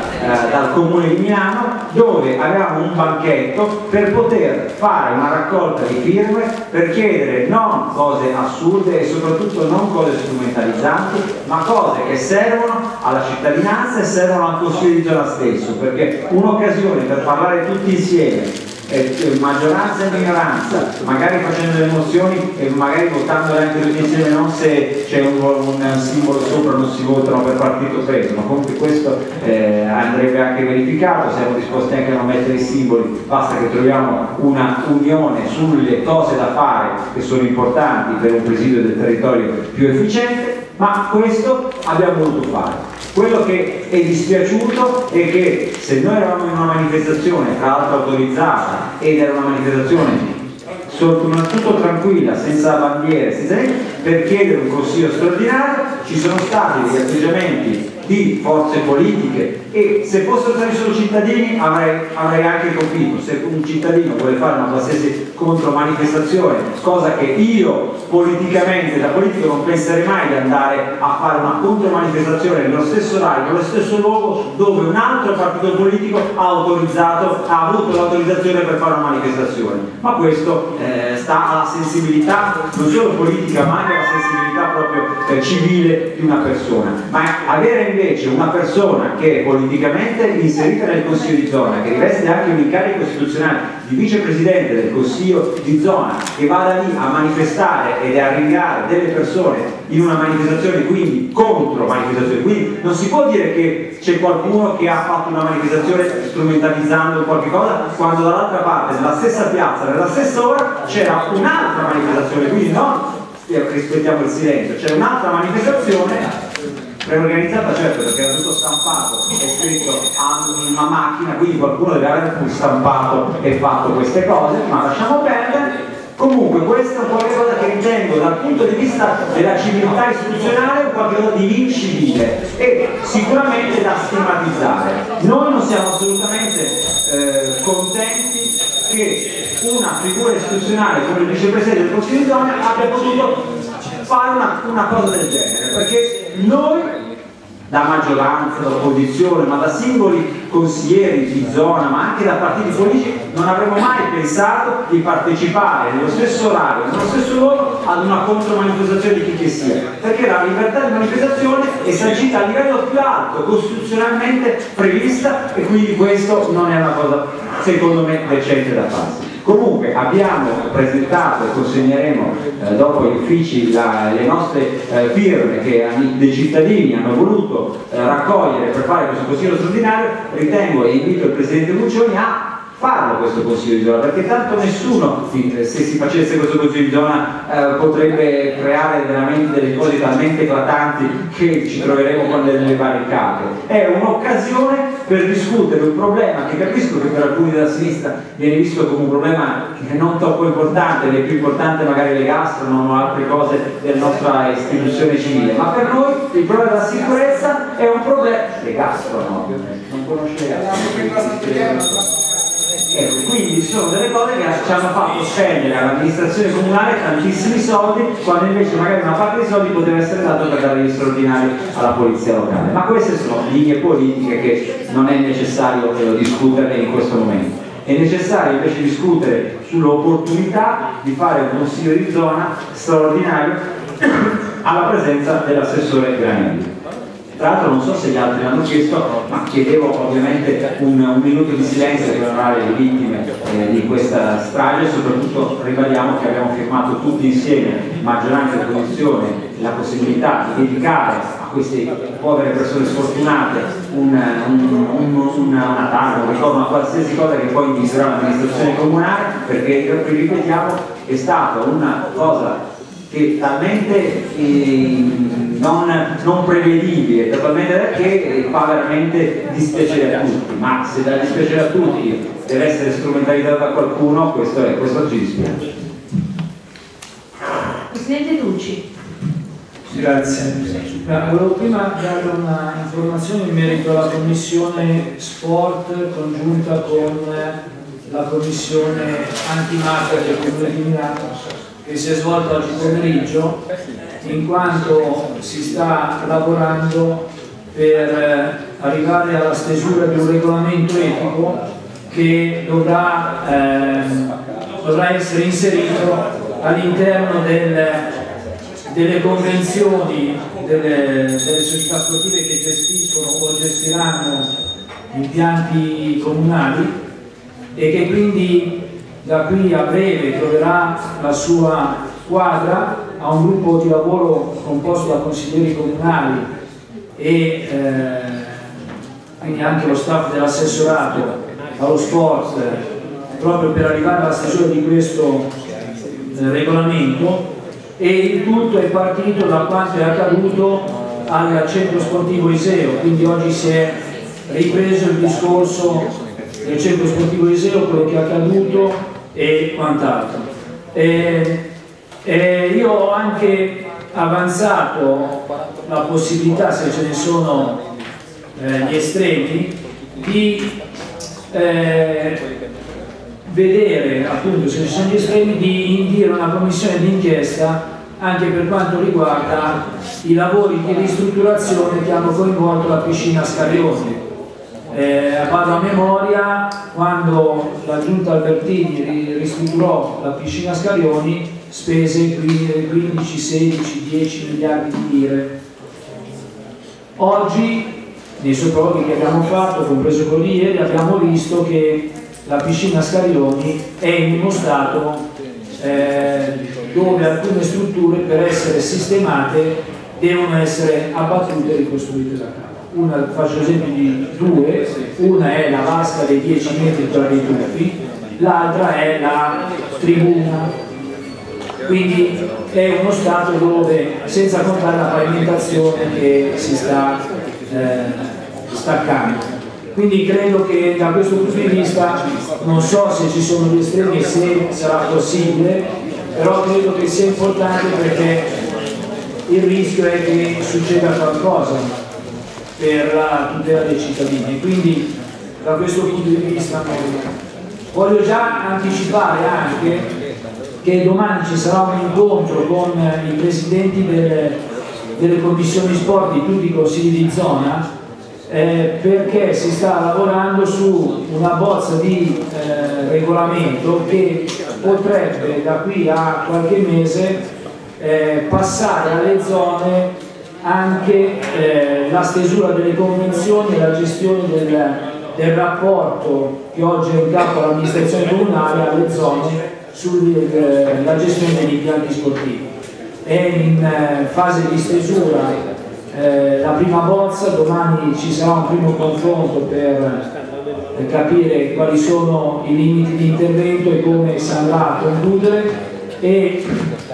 dal Comune di Milano, dove avevamo un banchetto per poter fare una raccolta di firme per chiedere non cose assurde e soprattutto non cose strumentalizzanti, ma cose che servono alla cittadinanza e servono al Consiglio di zona stesso, perché un'occasione per parlare tutti insieme, maggioranza e minoranza, magari facendo delle mozioni e magari votandole anche tutti insieme, non se c'è un simbolo sopra non si votano per partito preso, ma comunque questo andrebbe anche verificato. Siamo disposti anche a non mettere i simboli, basta che troviamo una unione sulle cose da fare che sono importanti per un presidio del territorio più efficiente, ma questo abbiamo voluto fare. Quello che è dispiaciuto è che se noi eravamo in una manifestazione, tra l'altro autorizzata, ed era una manifestazione soprattutto tranquilla, senza bandiere, senza niente, per chiedere un Consiglio straordinario, ci sono stati degli atteggiamenti di forze politiche, e se fossero stati solo cittadini avrei anche capito. Se un cittadino vuole fare una qualsiasi contromanifestazione, cosa che io politicamente, da politico, non penserei mai di andare a fare una contromanifestazione nello stesso orario, nello stesso luogo dove un altro partito politico ha avuto l'autorizzazione per fare una manifestazione. Ma questo sta alla sensibilità non solo politica ma anche alla sensibilità proprio civile di una persona. Ma avere in invece una persona che è politicamente inserita nel Consiglio di zona, che riveste anche un incarico istituzionale di vicepresidente del Consiglio di zona, che vada lì a manifestare ed a rinviare delle persone in una manifestazione, quindi contro manifestazione, quindi non si può dire che c'è qualcuno che ha fatto una manifestazione strumentalizzando qualche cosa, quando dall'altra parte, nella stessa piazza, nella stessa ora, c'era un'altra manifestazione, quindi non rispettiamo il silenzio, c'è un'altra manifestazione preorganizzata, certo, perché era tutto stampato e scritto a una macchina, quindi qualcuno deve aver stampato e fatto queste cose, ma lasciamo perdere. Comunque questo è qualcosa che ritengo dal punto di vista della civiltà istituzionale qualcosa di incivile e sicuramente da stigmatizzare. Noi non siamo assolutamente contenti che una figura istituzionale come il vicepresidente del Consiglio di zona abbia potuto fare una cosa del genere, perché noi da maggioranza, da opposizione, ma da singoli consiglieri di zona, ma anche da partiti politici, non avremmo mai pensato di partecipare nello stesso orario, nello stesso luogo ad una contromanifestazione di chi che sia, perché la libertà di manifestazione è sancita a livello più alto, costituzionalmente prevista, e quindi questo non è una cosa, secondo me, decente da farsi. Comunque abbiamo presentato e consegneremo dopo agli uffici le nostre firme che dei cittadini hanno voluto raccogliere per fare questo consiglio straordinario. Ritengo e invito il Presidente Muccioni a farlo questo consiglio di zona, perché tanto nessuno, se si facesse questo consiglio di zona, potrebbe creare veramente delle cose talmente eclatanti che ci troveremo con delle barricate. È un'occasione per discutere un problema che capisco che per alcuni della sinistra viene visto come un problema non troppo importante, è più importante magari le gastronom o altre cose della nostra istituzione civile, ma per noi il problema della sicurezza è un problema. Le gastronom non conoscete? Quindi sono delle cose che ci hanno fatto spendere all'amministrazione comunale tantissimi soldi, quando invece magari una parte dei soldi poteva essere data per dare gli straordinari alla polizia locale. Ma queste sono linee politiche che non è necessario discutere in questo momento. È necessario invece discutere sull'opportunità di fare un consiglio di zona straordinario alla presenza dell'assessore Granelli. Tra l'altro non so se gli altri l'hanno chiesto, ma chiedevo ovviamente un minuto di silenzio per onorare le vittime di questa strage, soprattutto ribadiamo che abbiamo firmato tutti insieme, maggioranza e opposizione, la possibilità di dedicare a queste povere persone sfortunate una targa, un ricordo, una qualsiasi cosa che poi indicherà l'amministrazione comunale, perché ripetiamo è stata una cosa che talmente non prevedibile, totalmente, che fa veramente dispiacere a tutti, ma se da dispiacere a tutti deve essere strumentalizzato da qualcuno, questo ci dispiace. Presidente Ducci. Grazie. Volevo prima dare una informazione in merito alla commissione sport congiunta con la commissione antimafia del Comune di Milano, che si è svolta oggi pomeriggio, in quanto si sta lavorando per arrivare alla stesura di un regolamento etico che dovrà essere inserito all'interno delle convenzioni delle società sportive che gestiscono o gestiranno impianti comunali, e che quindi da qui a breve troverà la sua quadra, a un gruppo di lavoro composto da consiglieri comunali e quindi anche lo staff dell'assessorato allo sport, proprio per arrivare alla stesura di questo regolamento. E il tutto è partito da quanto è accaduto al centro sportivo Iseo, quindi oggi si è ripreso il discorso del centro sportivo Iseo, quello che è accaduto e quant'altro. Io ho anche avanzato la possibilità, se ce ne sono gli estremi, di vedere, appunto, se ci sono gli estremi, di indire una commissione d'inchiesta anche per quanto riguarda i lavori di ristrutturazione che hanno coinvolto la piscina Scarioni. Vado a memoria, quando la giunta Albertini ristrutturò la piscina Scarioni spese 15, 16, 10 miliardi di lire. Oggi, nei sopralluoghi che abbiamo fatto, compreso quello di ieri, abbiamo visto che la piscina Scarioni è in uno stato dove alcune strutture, per essere sistemate, devono essere abbattute e ricostruite da capo. Faccio l'esempio di due: una è la vasca dei 10 metri tra i tuffi, l'altra è la tribuna. Quindi è uno stato dove, senza contare la pavimentazione che si sta staccando. Quindi credo che da questo punto di vista, non so se ci sono gli estremi e se sarà possibile, però credo che sia importante, perché il rischio è che succeda qualcosa per la tutela dei cittadini. Quindi da questo punto di vista voglio già anticipare anche che domani ci sarà un incontro con i presidenti delle commissioni sport di tutti i consigli di zona, perché si sta lavorando su una bozza di regolamento che potrebbe da qui a qualche mese passare alle zone anche la stesura delle convenzioni e la gestione del rapporto che oggi è in capo all'amministrazione comunale alle zone sulla gestione degli impianti sportivi. È in fase di stesura la prima bozza, domani ci sarà un primo confronto per capire quali sono i limiti di intervento e come si andrà a concludere, e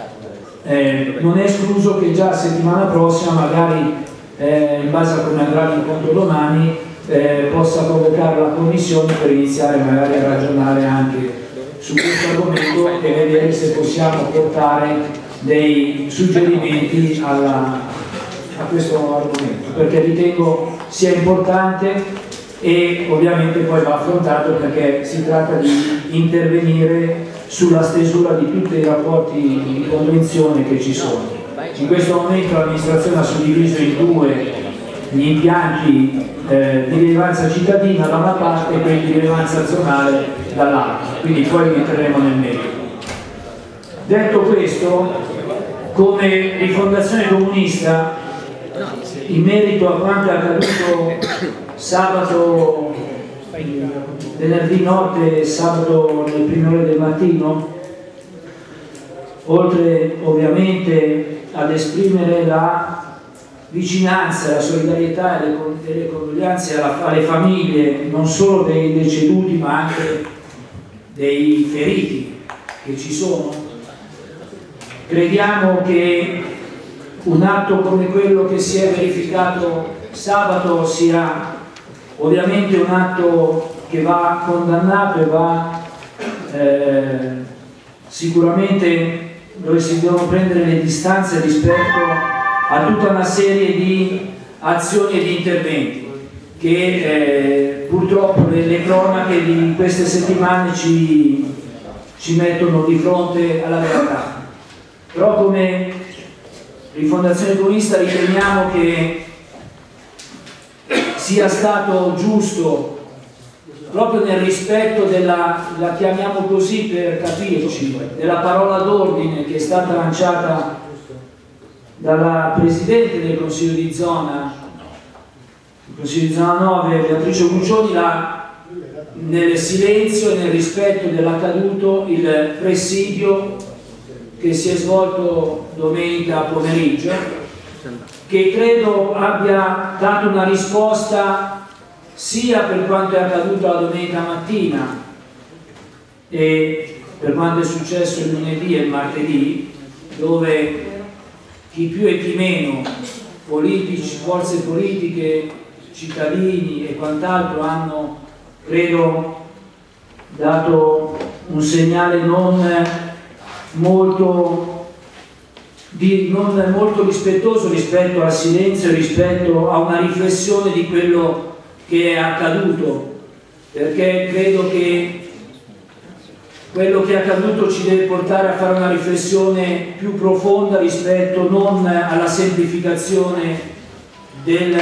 non è escluso che già settimana prossima, magari in base a come andrà l'incontro domani, possa convocare la commissione per iniziare magari a ragionare anche su questo argomento e vedere se possiamo portare dei suggerimenti a questo argomento, perché ritengo sia importante e ovviamente poi va affrontato, perché si tratta di intervenire sulla stesura di tutti i rapporti di convenzione che ci sono. In questo momento l'amministrazione ha suddiviso in due gli impianti di rilevanza cittadina da una parte e quelli di rilevanza zonale dall'altra, quindi poi entreremo nel merito. Detto questo, come Rifondazione Comunista, in merito a quanto è accaduto sabato, venerdì notte e sabato nelle prime ore del mattino, oltre ovviamente ad esprimere la vicinanza, la solidarietà e le condoglianze alle famiglie non solo dei deceduti ma anche dei feriti che ci sono, crediamo che un atto come quello che si è verificato sabato sia ovviamente un atto che va condannato e va sicuramente dove si devono prendere le distanze rispetto a tutta una serie di azioni e di interventi che purtroppo le cronache di queste settimane ci mettono di fronte alla realtà. Però come Rifondazione Comunista riteniamo che sia stato giusto, proprio nel rispetto la chiamiamo così per capirci, della parola d'ordine che è stata lanciata dalla Presidente del Consiglio di Zona, il Consiglio di Zona 9, Beatrice Guccioni, nel silenzio e nel rispetto dell'accaduto, il presidio che si è svolto domenica pomeriggio, che credo abbia dato una risposta sia per quanto è accaduto la domenica mattina e per quanto è successo il lunedì e il martedì, dove chi più e chi meno, politici, forze politiche, cittadini e quant'altro hanno, credo, dato un segnale non molto rispettoso rispetto al silenzio, rispetto a una riflessione di quello che è accaduto, perché credo che quello che è accaduto ci deve portare a fare una riflessione più profonda rispetto non alla semplificazione del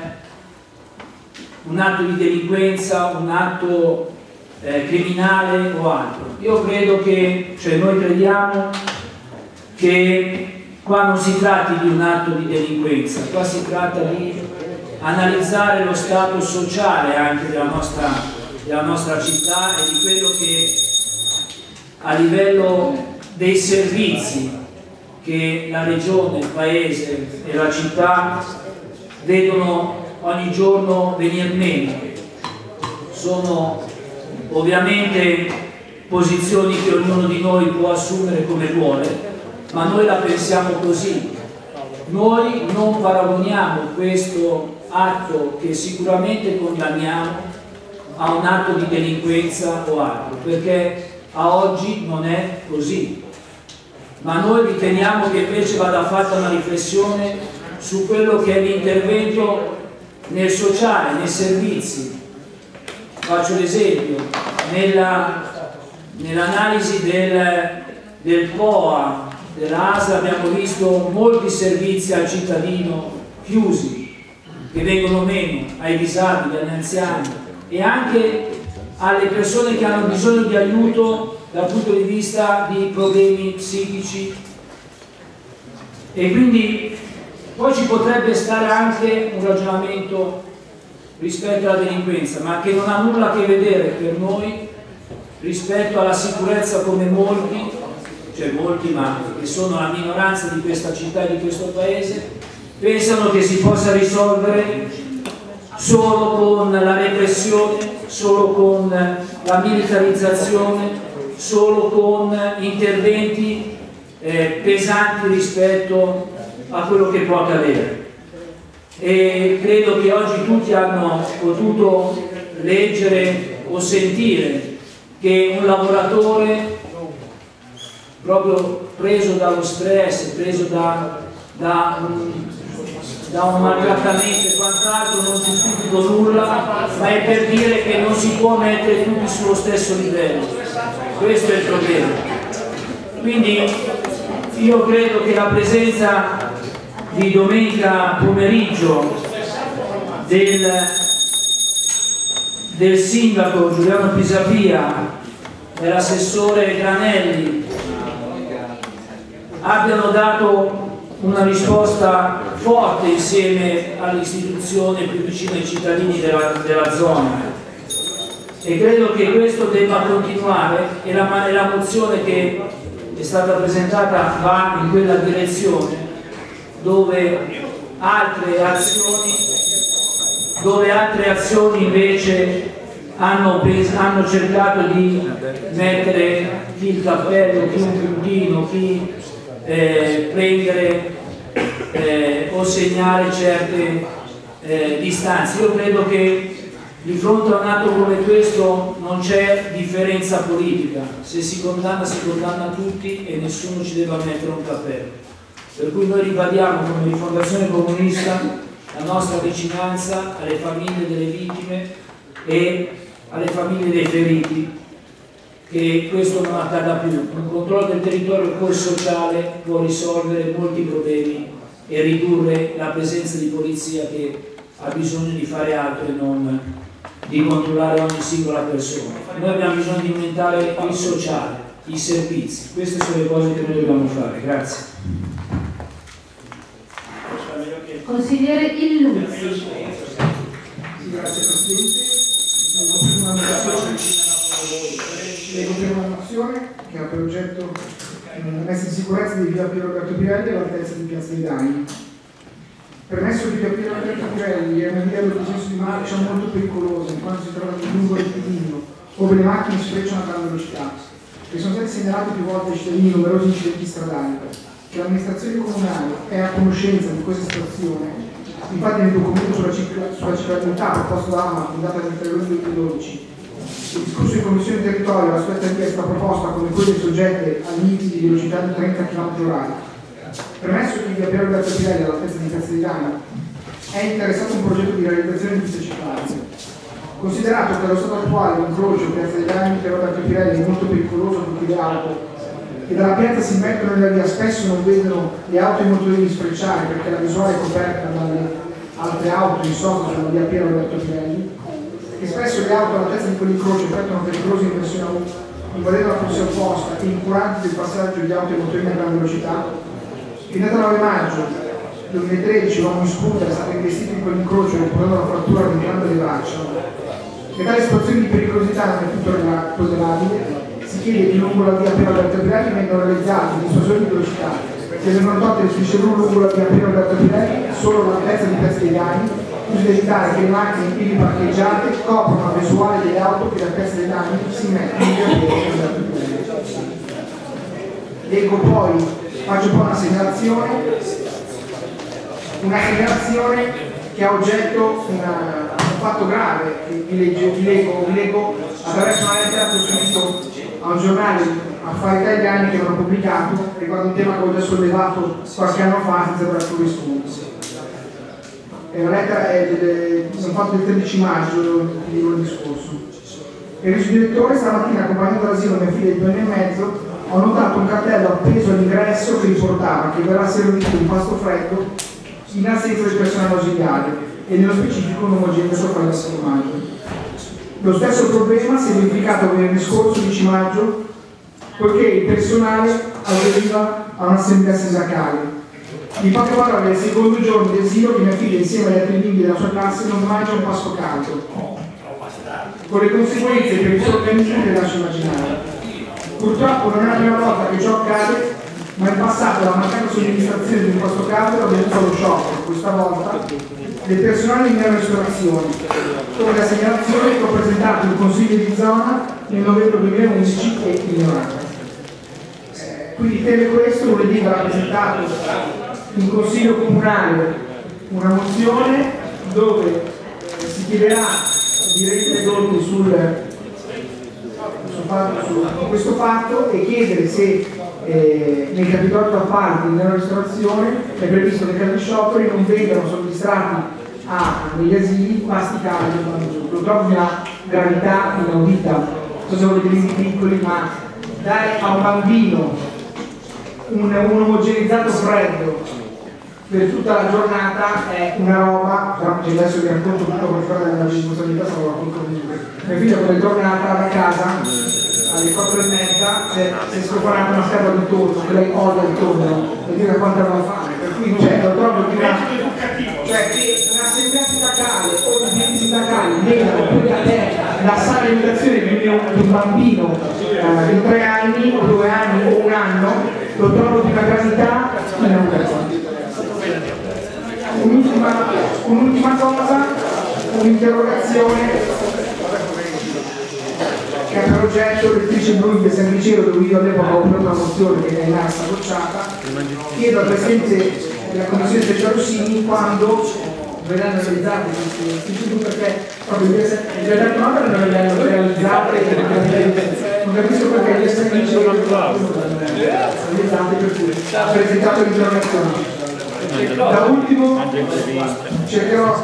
un atto di delinquenza, un atto criminale o altro. Io credo che, cioè noi crediamo che qua non si tratti di un atto di delinquenza, qua si tratta di analizzare lo stato sociale anche della nostra città e di quello che a livello dei servizi che la regione, il paese e la città vedono ogni giorno venir meno. Sono ovviamente posizioni che ognuno di noi può assumere come vuole, ma noi la pensiamo così. Noi non paragoniamo questo atto, che sicuramente condanniamo, a un atto di delinquenza o altro, perché a oggi non è così. Ma noi riteniamo che invece vada fatta una riflessione su quello che è l'intervento nel sociale, nei servizi. Faccio l'esempio, nell'analisi del POA, dell'ASA, abbiamo visto molti servizi al cittadino chiusi, che vengono meno ai disabili, agli anziani e anche alle persone che hanno bisogno di aiuto dal punto di vista di problemi psichici. E quindi poi ci potrebbe stare anche un ragionamento rispetto alla delinquenza, ma che non ha nulla a che vedere per noi rispetto alla sicurezza, come molti, cioè molti, ma che sono la minoranza di questa città e di questo paese, pensano che si possa risolvere solo con la repressione, solo con la militarizzazione, solo con interventi pesanti rispetto a quello che può accadere. E credo che oggi tutti hanno potuto leggere o sentire che un lavoratore, proprio preso dallo stress, preso da un maltrattamento e quant'altro, non giustifico nulla, ma è per dire che non si può mettere tutti sullo stesso livello. Questo è il problema. Quindi io credo che la presenza di domenica pomeriggio del sindaco Giuliano Pisapia e dell'assessore Granelli abbiano dato una risposta forte insieme all'istituzione più vicina ai cittadini della zona, e credo che questo debba continuare, e la mozione che è stata presentata va in quella direzione, dove altre azioni invece hanno cercato di mettere chi il cappello, chi un puntino, chi prendere o segnare certe distanze. Io credo che di fronte a un atto come questo non c'è differenza politica, se si condanna tutti e nessuno ci deve mettere un cappello. Per cui noi ribadiamo come Rifondazione Comunista la nostra vicinanza alle famiglie delle vittime e alle famiglie dei feriti, che questo non accada più. Un controllo del territorio col sociale può risolvere molti problemi e ridurre la presenza di polizia, che ha bisogno di fare altro e non di controllare ogni singola persona. Noi abbiamo bisogno di aumentare il sociale, i servizi. Queste sono le cose che noi dobbiamo fare. Grazie. Consigliere Illuzzi. Grazie Presidente. Leggo per una mozione che ha per oggetto la messa in sicurezza di via Piero Alberto Pirelli all'altezza di Piazza dei Daini. Premesso che via Piero Alberto Pirelli è una via di senso di marcia molto pericolosa, in quanto si trova lungo il rettilineo, dove le macchine sfrecciano a grande velocità, e sono stati segnalati più volte ai cittadini numerosi incidenti stradali. Che l'amministrazione comunale è a conoscenza di questa situazione, infatti nel documento sulla ciclabilità proposto da AMA in data 23 luglio 2012, il discorso in Commissione Territorio aspetta richiesta proposta come quelle soggette a limiti di velocità di 30 km/h. Premesso che via Piero Alberto Pirelli all'altezza di Piazza dei Daini è interessato a un progetto di realizzazione di pista ciclabile, considerato che allo stato attuale l'incrocio Piazza dei Daini Piero Alberto Pirelli è molto pericoloso per chi le auto e dalla piazza si mettono nella via, spesso non vedono le auto e i motorini sfrecciare perché la visuale è coperta dalle altre auto in sosta sulla via Piero Alberto Pirelli, e spesso le auto all'altezza di quell'incrocio effettuano pericolose inversioni invadendo la corsia opposta e incuranti del passaggio di auto e motorini a grande velocità. In data 9 maggio 2013 un uomo in scooter è stato investito in quell'incrocio riportando una frattura all'entrambe le braccia. Che tale situazione di pericolosità non è più tollerabile, si chiede che lungo la via Piero Alberto Pirelli vengano realizzati dissuasori di velocità, che vengono tolte le strisce blu lungo la via Piero Alberto Pirelli solo all'altezza di Piazza dei Dani, così da evitare che le macchine in piedi parcheggiate coprono la visuale delle auto che da Piazza dei Dani si mettono in via Piero Alberto Pirelli. Leggo poi, faccio poi una segnalazione che ha oggetto un fatto grave che vi leggo attraverso una lettera che ho scritto a un giornale Affari Italiani che hanno pubblicato riguardo un tema che ho già sollevato qualche anno fa senza aver avuto risposto. La lettera è fatto il 13 maggio di lunedì scorso. Il direttore stamattina accompagnato all'asilo mia figlia di 2 anni e mezzo ho notato un cartello appeso all'ingresso che riportava che verrà servito un pasto freddo in assenza del personale ausiliare e nello specifico un omogeneo sopra il formaggio. Lo stesso problema si è verificato venerdì scorso 10 maggio poiché il personale aderiva a un'assemblea sindacale. In poche parole, è il secondo giorno di asilo che mia figlia insieme agli altri bimbi della sua classe non mangia un pasto caldo, con le conseguenze per il suo organismo che lascio immaginare. Purtroppo non è la prima volta che ciò accade, ma in passato la mancata somministrazione di un pasto caldo ha venuto allo shock, questa volta, del personale in mia ristorazione, come la segnalazione che ho presentato in consiglio di zona nel novembre 2011 e ignorata. Quindi teme questo, lunedì verrà presentato in consiglio comunale una mozione dove si chiederà di rendere conti su questo fatto e chiedere se nei capitoli appalti nella ristorazione è previsto che i casi scioperi non vengano somministrati negli asili pasti caldi. Lo trovo di una gravità inaudita, non so se volete bimbi piccoli, ma dare a un bambino un omogenizzato freddo per tutta la giornata è una roba, però adesso vi racconto tutto per fare la responsabilità, sono mia figlia quando è tornata da casa alle 4:30 si è scoperta una scatola di tonno, che lei odia il tonno, e dire quanto aveva fame, per cui lo trovo di una, cioè che un'assemblea sindacale o gli enti sindacali vengano poi a te la sala di educazione di un bambino di 3 anni o 2 anni o 1 anno, lo trovo di una gravità inaudita. Un'ultima cosa, un'interrogazione che ha per oggetto l'editrice blu di San Liceo, dove io all'epoca ho preso una mozione che è rimasta bocciata. Chiedo al Presidente della Commissione speciale Rossini quando verranno realizzate questi istituti, perché proprio il detto no per non verranno realizzate, non capisco perché gli San Liceo non verranno realizzate, per cui ha presentato l'interrogazione. Da ultimo cercherò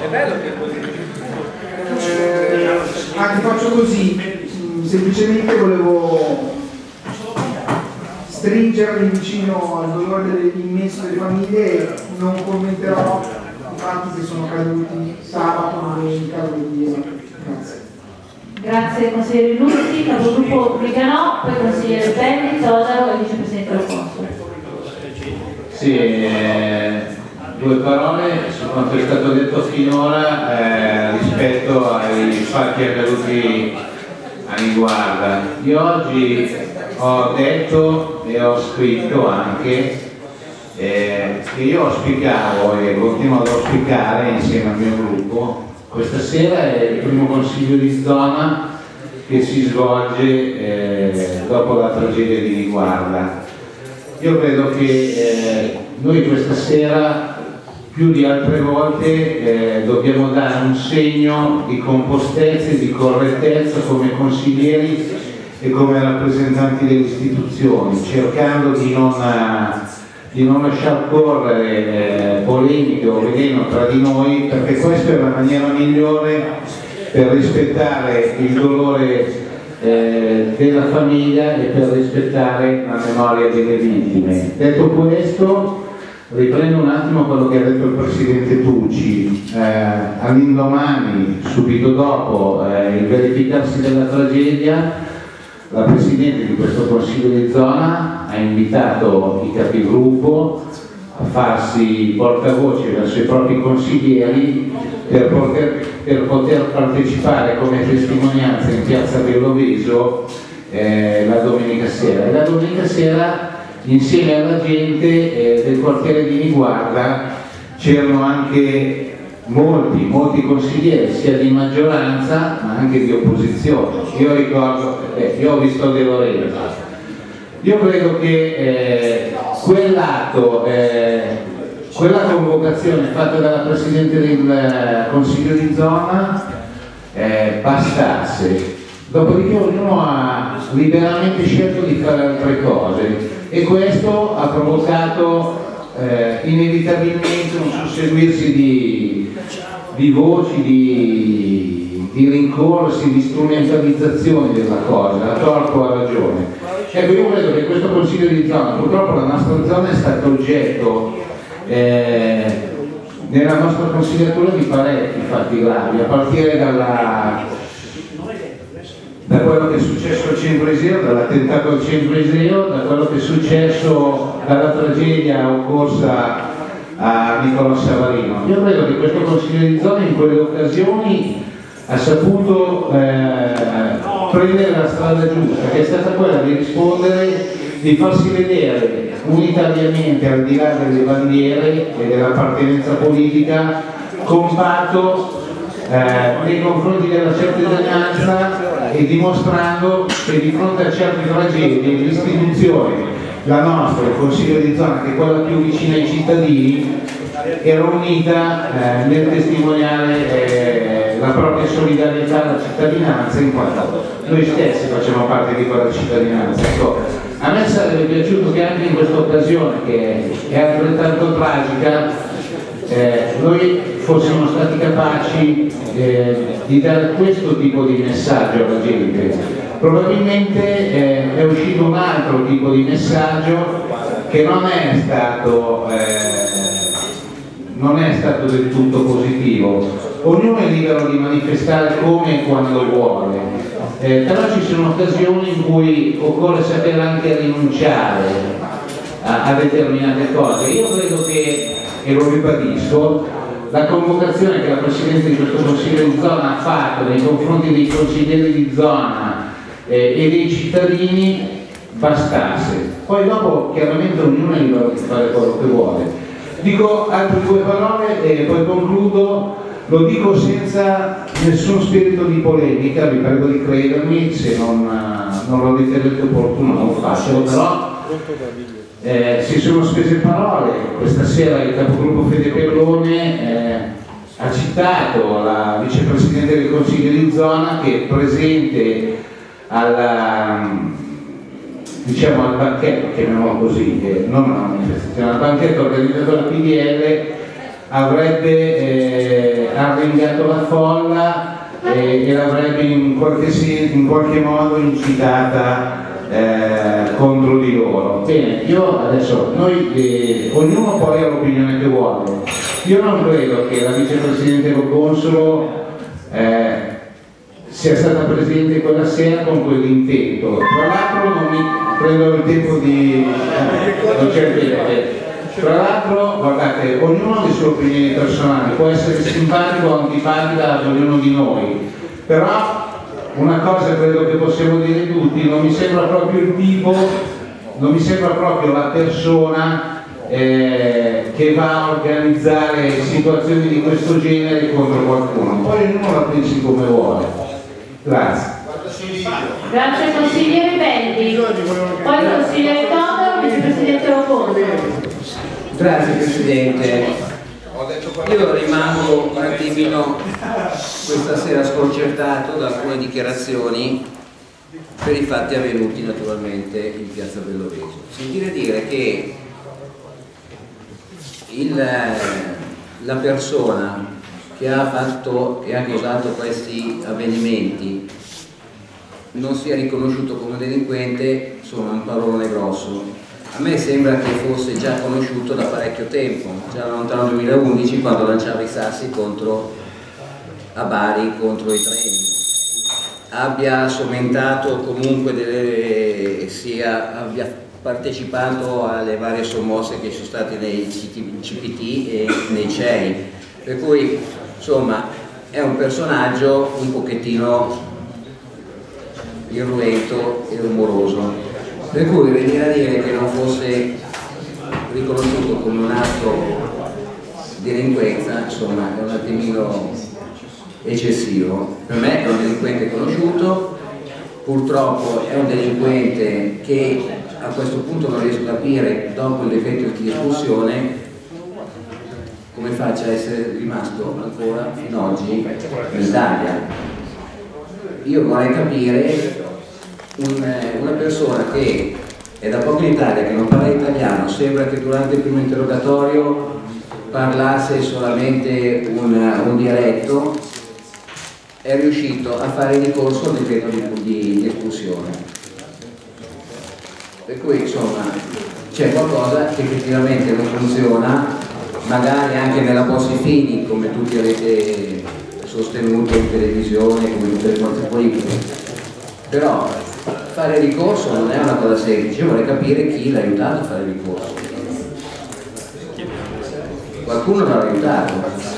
anche faccio così, semplicemente volevo stringermi vicino al dolore immenso delle famiglie e non commenterò i fatti che sono accaduti sabato, domenica, lunedì. Grazie consigliere Lutti, capogruppo Viganò, poi consigliere Belli, Todaro e vicepresidente del Consiglio. Sì, 2 parole su quanto è stato detto finora rispetto ai fatti accaduti a Niguarda. Io oggi ho detto e ho scritto anche che io auspicavo e continuo ad auspicare insieme al mio gruppo, questa sera è il primo consiglio di zona che si svolge dopo la tragedia di Niguarda. Io credo che noi questa sera più di altre volte dobbiamo dare un segno di compostezza e di correttezza come consiglieri e come rappresentanti delle istituzioni, cercando di non lasciar correre polemiche o veleno tra di noi, perché questa è la maniera migliore per rispettare il dolore della famiglia e per rispettare la memoria delle vittime. Detto questo, riprendo un attimo quello che ha detto il Presidente Tucci. All'indomani, subito dopo il verificarsi della tragedia, la Presidente di questo Consiglio di zona ha invitato i capigruppo farsi portavoce verso i propri consiglieri per poter partecipare come testimonianza in piazza Belloveso la domenica sera. E la domenica sera insieme alla gente del quartiere di Niguarda c'erano anche molti consiglieri, sia di maggioranza ma anche di opposizione. Io ricordo, io ho visto De Lorenzo. Io credo che quell'atto, quella convocazione fatta dalla Presidente del Consiglio di zona bastasse. Dopodiché ognuno ha liberamente scelto di fare altre cose e questo ha provocato inevitabilmente un susseguirsi di voci, di rincorsi, di strumentalizzazioni della cosa, a torto o a ragione. Ecco, io credo che questo Consiglio di zona, purtroppo la nostra zona è stata oggetto nella nostra consigliatura di parecchi fatti gravi, a partire da quello che è successo al Centro Iseo, dall'attentato al Centro Iseo, da quello che è successo dalla tragedia occorsa a Nicolò Savarino. Io credo che questo Consiglio di zona in quelle occasioni ha saputo prendere la strada giusta, che è stata quella di rispondere, di farsi vedere unitariamente al di là delle bandiere e dell'appartenenza politica, compatto nei confronti della cittadinanza e dimostrando che di fronte a certe tragedie l'istituzione, la nostra, il Consiglio di zona, che è quella più vicina ai cittadini, era unita nel testimoniare la propria solidarietà alla cittadinanza, in quanto noi stessi facciamo parte di quella cittadinanza. Ecco, a me sarebbe piaciuto che anche in questa occasione, che è altrettanto tragica, noi fossimo stati capaci di dare questo tipo di messaggio alla gente. Probabilmente è uscito un altro tipo di messaggio che non è stato del tutto positivo. Ognuno è libero di manifestare come e quando vuole, però ci sono occasioni in cui occorre sapere anche rinunciare a determinate cose. Io credo che, e lo ribadisco, la convocazione che la Presidente di questo Consiglio di zona ha fatto nei confronti dei consiglieri di zona e dei cittadini bastasse. Poi dopo chiaramente ognuno è libero di fare quello che vuole. Dico altre due parole e poi concludo. Lo dico senza nessun spirito di polemica, vi prego di credermi, se non lo ritenete opportuno non faccio, però si sono spese parole. Questa sera il capogruppo Fede Perrone ha citato la vicepresidente del Consiglio di zona, che è presente al banchetto, chiamiamolo così, non una manifestazione, al banchetto organizzato dalla PDL, avrebbe arringato la folla e l'avrebbe in qualche modo incitata contro di loro. Bene, io adesso, ognuno poi ha l'opinione che vuole. Io non credo che la vicepresidente Proconsolo sia stata presente quella sera con quell'intento. Tra l'altro non mi prendo il tempo di tra l'altro, guardate, ognuno ha le sue opinioni personali, può essere simpatico o antipatica ad ognuno di noi, però una cosa credo che possiamo dire tutti: non mi sembra proprio il tipo, non mi sembra proprio la persona che va a organizzare situazioni di questo genere contro qualcuno. Poi ognuno la pensi come vuole. Grazie. Grazie consigliere Belli, poi consigliere Todaro, vicepresidente Rocondo. Grazie Presidente. Io rimango un attimino questa sera sconcertato da alcune dichiarazioni per i fatti avvenuti naturalmente in piazza Belloveso. Sentire dire che la persona che ha fatto e ha causato questi avvenimenti non sia riconosciuto come delinquente, insomma, è un parolone grosso. A me sembra che fosse già conosciuto da parecchio tempo, già lontano 2011, quando lanciava i sassi a Bari contro i treni. Abbia fomentato comunque abbia partecipato alle varie sommosse che ci sono state nei CPT e nei CEI, per cui insomma è un personaggio un pochettino irruento e rumoroso, per cui venire a dire che non fosse riconosciuto come un atto di delinquenza insomma è un attimino eccessivo. Per me è un delinquente conosciuto, purtroppo è un delinquente che a questo punto non riesco a capire, dopo il decreto di espulsione, come faccia a essere rimasto ancora fino ad oggi in Italia. Io vorrei capire una persona che è da poco in Italia, che non parla italiano, sembra che durante il primo interrogatorio parlasse solamente un dialetto, è riuscito a fare ricorso al decreto di espulsione. Per cui insomma c'è qualcosa che effettivamente non funziona, magari anche nella Bossi-Fini, come tutti avete sostenuto in televisione, come tutte le forze politiche, però fare ricorso non è una cosa semplice. Io vorrei capire chi l'ha aiutato a fare ricorso. Qualcuno l'ha aiutato,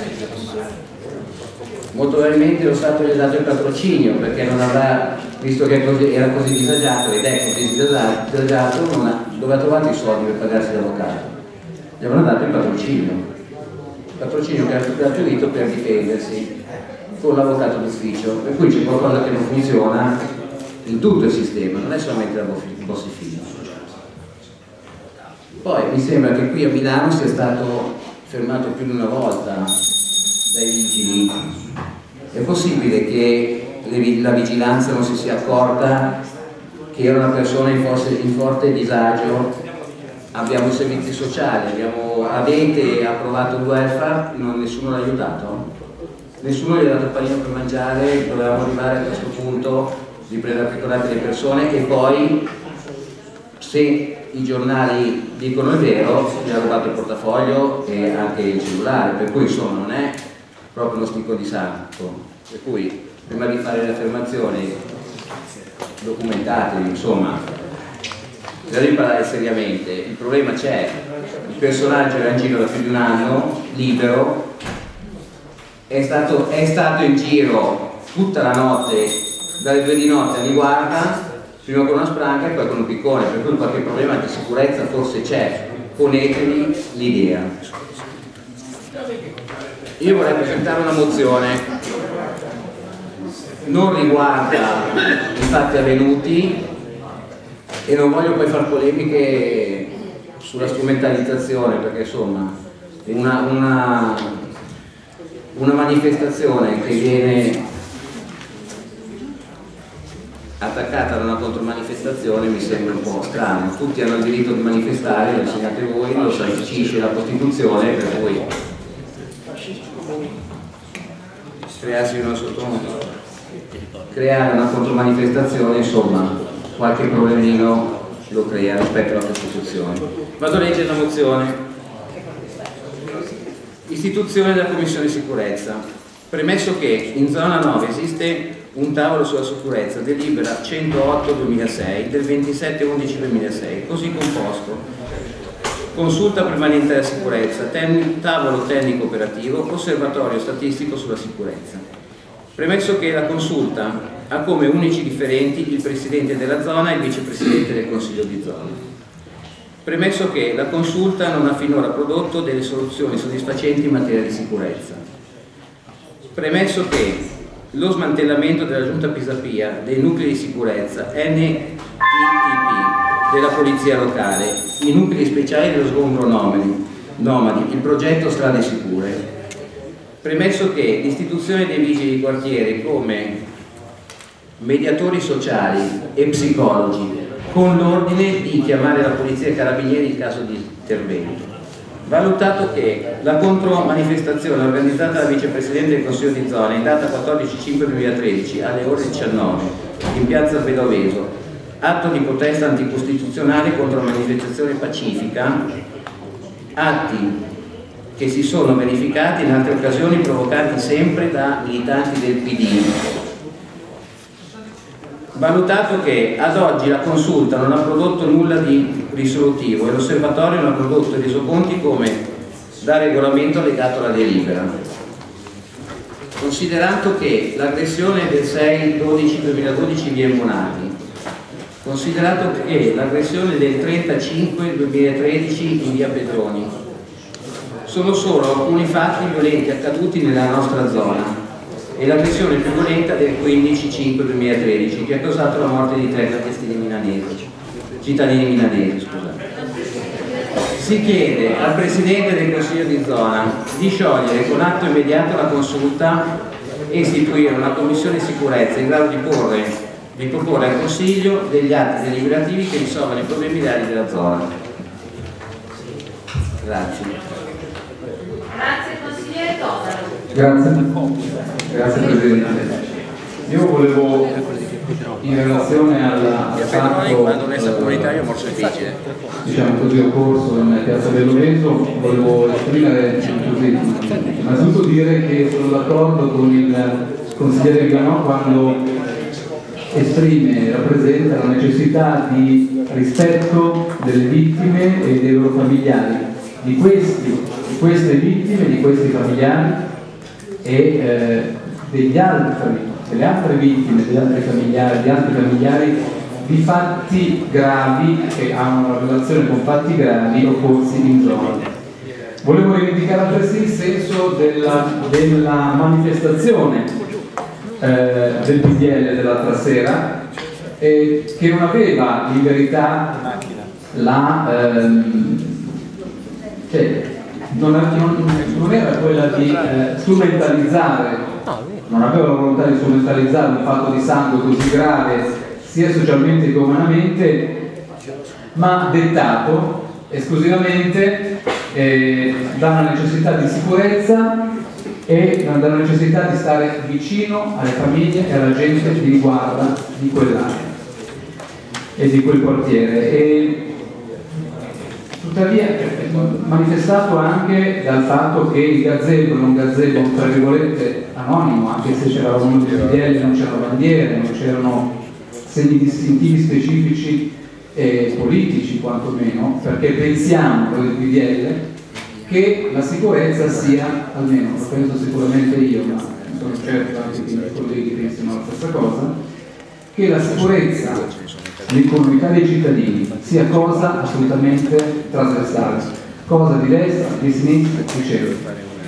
molto probabilmente lo Stato gli ha dato il patrocinio, perché non avrà, visto che era così disagiato ed è così disagiato, dove ha trovato i soldi per pagarsi l'avvocato? Gli avranno dato il patrocinio che ha gratuito per difendersi con l'avvocato d'ufficio, per cui c'è qualcosa che non funziona in tutto il sistema, non è solamente la Bossi-Fini. Poi mi sembra che qui a Milano sia stato fermato più di una volta dai vigili. È possibile che la vigilanza non si sia accorta che era una persona in forte disagio? Abbiamo i servizi sociali, avete approvato il welfare, nessuno l'ha aiutato? Nessuno gli ha dato il panino per mangiare, dovevamo arrivare a questo punto di prendere percorate le persone e poi, se i giornali dicono il vero, gli ha rubato il portafoglio e anche il cellulare, per cui insomma non è proprio uno sticco di santo. Per cui prima di fare le affermazioni documentatevi, insomma, devi parlare seriamente. Il problema c'è, il personaggio era in giro da più di un anno, libero, è stato in giro tutta la notte, dalle 2 di notte a Niguarda, prima con una spranga e poi con un piccone, per cui qualche problema di sicurezza forse c'è, ponetevi l'idea. Io vorrei presentare una mozione, non riguarda i fatti avvenuti e non voglio poi fare polemiche sulla strumentalizzazione, perché insomma una manifestazione che viene attaccata da una contromanifestazione mi sembra un po' strano. Tutti hanno il diritto di manifestare, lo insegnate voi, lo sancisce la Costituzione, per cui creare una contromanifestazione, insomma, qualche problemino lo crea rispetto alla Costituzione. Vado a leggere la mozione. Istituzione della Commissione Sicurezza. Premesso che in zona 9 esiste un tavolo sulla sicurezza, delibera 108/2006 del 27/11/2006, così composto: consulta permanente della sicurezza, tavolo tecnico operativo, osservatorio statistico sulla sicurezza. Premesso che la consulta ha come unici differenti il presidente della zona e il vicepresidente del consiglio di zona. Premesso che la consulta non ha finora prodotto delle soluzioni soddisfacenti in materia di sicurezza. Premesso che lo smantellamento della Giunta Pisapia dei nuclei di sicurezza NTP della Polizia Locale, i nuclei speciali dello sgombro nomadi, il progetto Strade Sicure. Premesso che l'istituzione dei vigili di quartiere come mediatori sociali e psicologi, con l'ordine di chiamare la polizia e i carabinieri in caso di intervento. Valutato che la contromanifestazione organizzata dal vicepresidente del Consiglio di Zona in data 14/5/2013 alle ore 19 in piazza Bedoveso, atto di protesta anticostituzionale contro la manifestazione pacifica, atti che si sono verificati in altre occasioni provocati sempre da militanti del PD. valutato che ad oggi la consulta non ha prodotto nulla di risolutivo e l'osservatorio non ha prodotto i resoconti come da regolamento legato alla delibera. Considerato che l'aggressione del 6/12/2012 in via Monati, considerato che l'aggressione del 35/2013 in via Petroni, sono solo alcuni fatti violenti accaduti nella nostra zona e l'aggressione più violenta del 15/5/2013 che ha causato la morte di 3 cittadini milanesi. Si chiede al Presidente del Consiglio di zona di sciogliere con atto immediato la consulta e istituire una commissione sicurezza in grado di proporre al Consiglio degli atti deliberativi che risolvano i problemi reali della zona. Grazie. Grazie consigliere Todaro. Grazie Presidente. Io volevo, in relazione al fatto quando resta comunitario è molto difficile, diciamo così, occorso in Piazza Belloveso, volevo esprimere così, innanzitutto dire che sono d'accordo con il consigliere Ganò quando esprime e rappresenta la necessità di rispetto delle vittime e dei loro familiari, di queste vittime, di questi familiari e delle altre vittime, degli altri familiari di fatti gravi che hanno una relazione con fatti gravi occorsi in zona. Volevo rivendicare altresì il senso della manifestazione del PDL dell'altra sera che non aveva in verità non era quella di strumentalizzare, non aveva la volontà di strumentalizzare un fatto di sangue così grave sia socialmente che umanamente, ma dettato esclusivamente dalla necessità di sicurezza e dalla necessità di stare vicino alle famiglie e alla gente che riguarda di quell'area e di quel quartiere. E tuttavia manifestato anche dal fatto che il gazebo era un gazebo tra virgolette anonimo, anche se c'era uno di PDL, non c'erano bandiere, non c'erano segni distintivi specifici e politici quantomeno, perché pensiamo con il PDL che la sicurezza sia, almeno lo penso sicuramente io, ma sono certo anche che i miei colleghi pensino la stessa cosa, che la sicurezza, l'incolumità dei cittadini sia cosa assolutamente trasversale, cosa di destra, di sinistra, eccetera.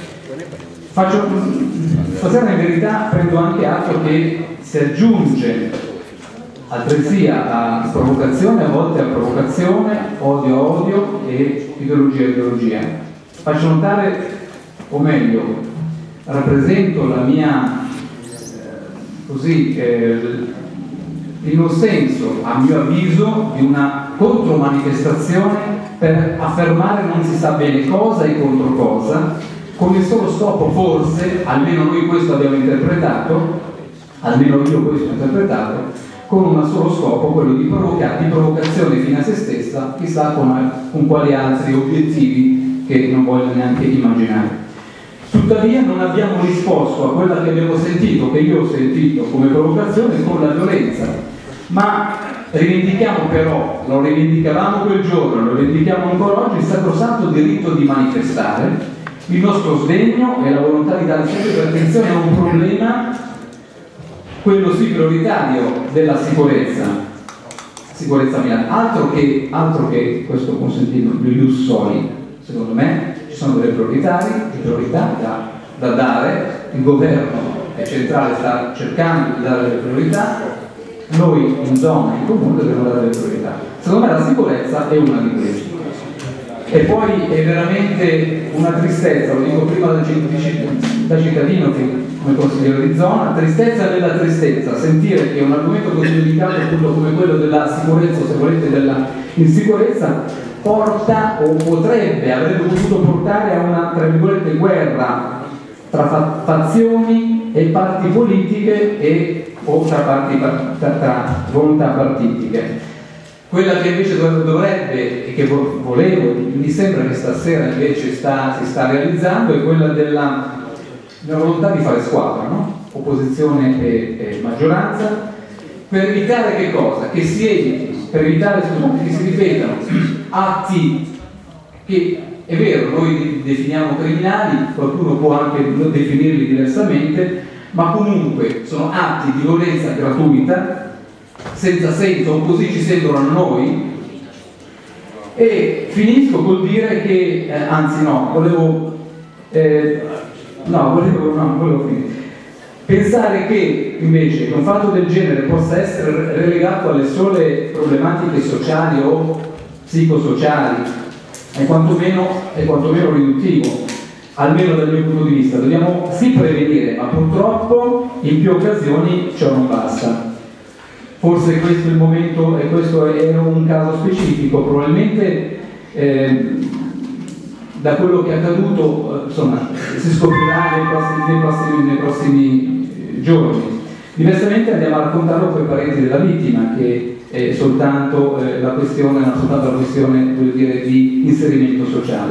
Stasera in verità prendo anche atto che si aggiunge altresì a provocazione, a volte a provocazione, odio a odio e ideologia a ideologia. Faccio notare, o meglio, rappresento la mia il non senso, a mio avviso, di una contromanifestazione per affermare non si sa bene cosa e contro cosa, con il solo scopo forse, almeno noi questo abbiamo interpretato, almeno io questo ho interpretato, con un solo scopo, quello di provocazione fino a se stessa, chissà con quali altri obiettivi che non voglio neanche immaginare. Tuttavia non abbiamo risposto a quella che abbiamo sentito, che io ho sentito come provocazione, con la violenza, ma rivendichiamo però, lo rivendicavamo quel giorno, lo rivendichiamo ancora oggi, il sacrosanto diritto di manifestare, il nostro sdegno e la volontà di dare sempre attenzione a un problema, quello sì prioritario della sicurezza mia, altro che questo consentito di ius soli. Secondo me ci sono delle priorità da dare, il governo centrale sta cercando di dare delle priorità, noi in zona, in comune dobbiamo dare delle priorità. Secondo me la sicurezza è una di queste. E poi è veramente una tristezza, lo dico prima da cittadino che come consigliere di zona, tristezza nella tristezza, sentire che un argomento così delicato appunto come quello della sicurezza o se volete della insicurezza porta o avrebbe potuto portare a una tra virgolette guerra tra fazioni e parti politiche o tra volontà partitiche. Quella che invece dovrebbe e che volevo, mi sembra che stasera invece si sta realizzando, è quella della volontà di fare squadra, no? Opposizione e maggioranza, per evitare che cosa? Che si eviti, per evitare che si ripetano atti che, è vero, noi li definiamo criminali, qualcuno può anche definirli diversamente, ma comunque sono atti di violenza gratuita, senza senso, o così ci sembrano a noi. E finisco col dire che, anzi no, volevo finire. Pensare che invece un fatto del genere possa essere relegato alle sole problematiche sociali o psicosociali è quantomeno riduttivo, almeno dal mio punto di vista. Dobbiamo sì prevenire, ma purtroppo in più occasioni ciò non basta. Forse questo è il momento, e questo è un caso specifico, probabilmente da quello che è accaduto, insomma, si scoprirà nei prossimi giorni. Diversamente andiamo a raccontarlo con i parenti della vittima, che è soltanto la questione voglio dire, di inserimento sociale.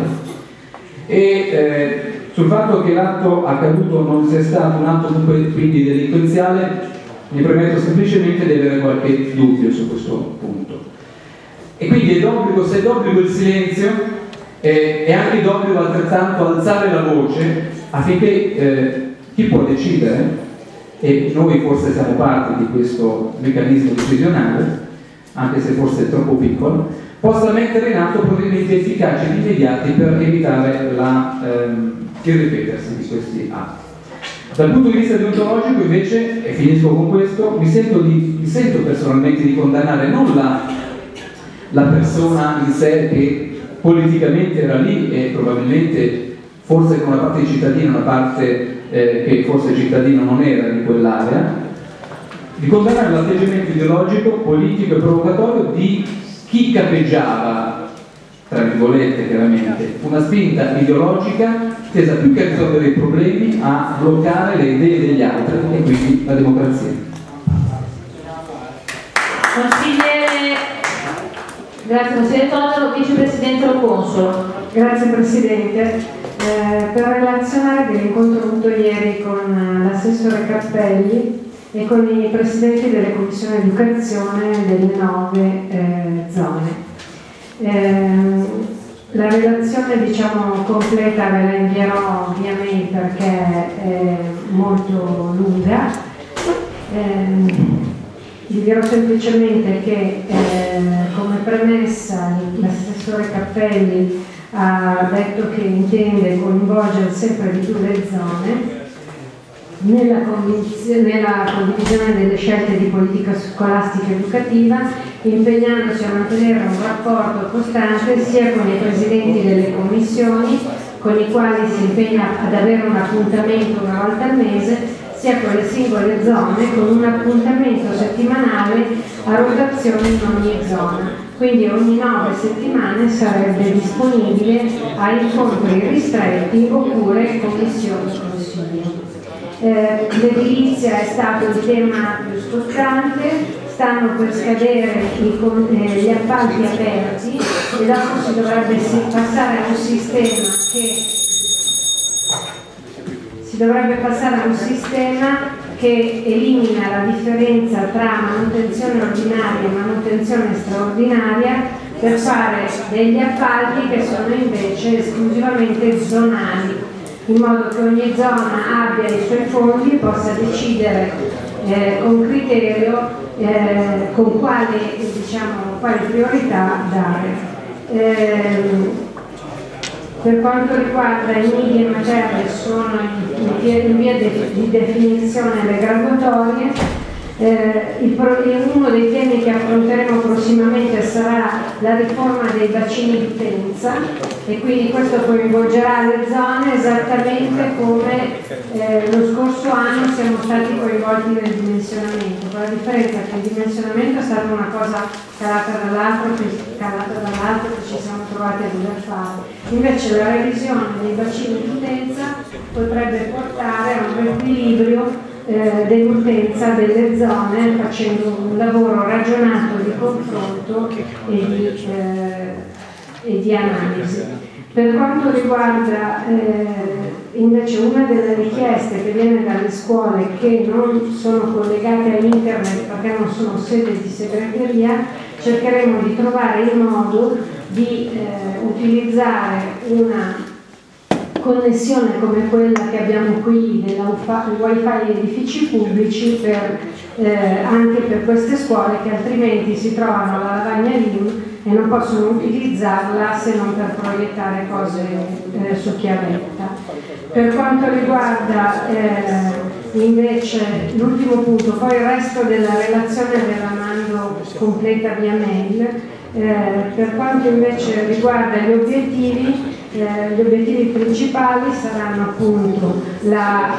E sul fatto che l'atto accaduto non sia stato un atto quindi delinquenziale, mi permetto semplicemente di avere qualche dubbio su questo punto. E quindi se è d'obbligo il silenzio, è anche d'obbligo altrettanto alzare la voce affinché chi può decidere, e noi forse siamo parte di questo meccanismo decisionale, anche se forse è troppo piccolo, possa mettere in atto provvedimenti efficaci ed immediati per evitare il ripetersi di questi atti. Dal punto di vista deontologico invece, e finisco con questo, mi sento personalmente di condannare non la persona in sé che politicamente era lì e probabilmente forse con una parte di cittadino, una parte che forse cittadino non era di quell'area, di condannare l'atteggiamento ideologico, politico e provocatorio di chi capeggiava, tra virgolette chiaramente, una spinta ideologica tesa più che a risolvere i problemi a bloccare le idee degli altri e quindi la democrazia. Consigliere Totaro, vicepresidente Lo Consolo. Grazie Presidente. Per relazionare dell'incontro avuto ieri con l'assessore Cappelli e con i presidenti delle commissioni educazione delle 9 zone. La relazione completa ve la invierò via mail perché è molto lunga. Vi dirò semplicemente che come premessa l'assessore Cappelli ha detto che intende coinvolgere sempre di più le zone nella condivisione delle scelte di politica scolastica educativa, impegnandosi a mantenere un rapporto costante sia con i presidenti delle commissioni, con i quali si impegna ad avere un appuntamento una volta al mese, sia con le singole zone, con un appuntamento settimanale a rotazione in ogni zona. Quindi ogni 9 settimane sarebbe disponibile a incontri ristretti oppure commissioni consiglio. L'edilizia è stato il tema più scottante, stanno per scadere gli appalti aperti e dopo si dovrebbe passare a un sistema che elimina la differenza tra manutenzione ordinaria e manutenzione straordinaria per fare degli appalti che sono invece esclusivamente zonali, in modo che ogni zona abbia i suoi fondi e possa decidere con criterio con quali priorità dare. Per quanto riguarda i nidi e materni, sono in via di definizione le graduatorie. Uno dei temi che affronteremo prossimamente sarà la riforma dei bacini di utenza e quindi questo coinvolgerà le zone esattamente come lo scorso anno siamo stati coinvolti nel dimensionamento, con la differenza che il dimensionamento è stata una cosa calata dall'altro che ci siamo trovati a dover fare. Invece la revisione dei bacini di utenza potrebbe portare a un riequilibrio dell'utenza delle zone, facendo un lavoro ragionato di confronto e di analisi. Per quanto riguarda invece una delle richieste che viene dalle scuole che non sono collegate a internet perché non sono sede di segreteria, cercheremo di trovare il modo di utilizzare una connessione come quella che abbiamo qui del wifi agli edifici pubblici anche per queste scuole che altrimenti si trovano alla lavagna LIM e non possono utilizzarla se non per proiettare cose su chiavetta. Per quanto riguarda invece l'ultimo punto, poi il resto della relazione ve la mando completa via mail. Per quanto invece riguarda gli obiettivi principali saranno appunto la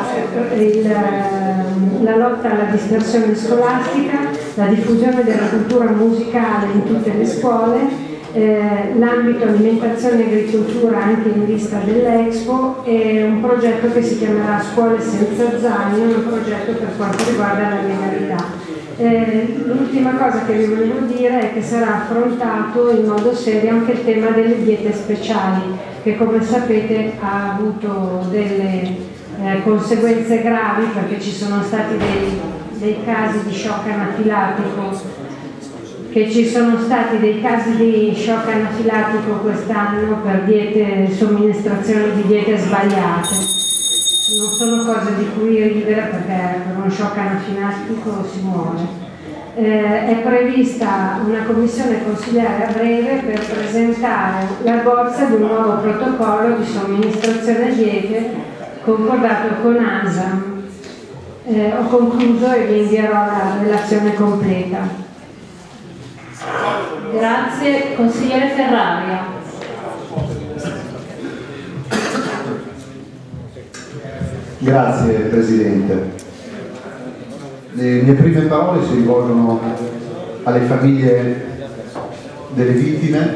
lotta alla dispersione scolastica, la diffusione della cultura musicale in tutte le scuole, l'ambito alimentazione e agricoltura anche in vista dell'Expo e un progetto che si chiamerà Scuole senza zaino, un progetto per quanto riguarda la legalità. L'ultima cosa che vi volevo dire è che sarà affrontato in modo serio anche il tema delle diete speciali, che come sapete ha avuto delle conseguenze gravi perché ci sono stati dei casi di shock anafilattico quest'anno per somministrazione di diete sbagliate. Non sono cose di cui ridere perché per uno shock anafilattico si muore. È prevista una commissione consiliare a breve per presentare la bozza di un nuovo protocollo di somministrazione diete concordato con ASAM. Ho concluso e vi invierò la relazione completa. Grazie. Consigliere Ferraria. Grazie Presidente. Le mie prime parole si rivolgono alle famiglie delle vittime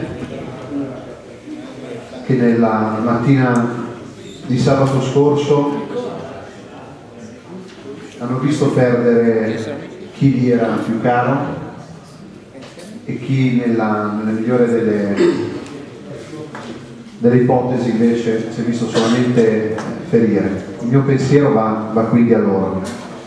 che nella mattina di sabato scorso hanno visto perdere chi gli era più caro e chi nella migliore delle ipotesi invece si è visto solamente ferire. Il mio pensiero va quindi a loro.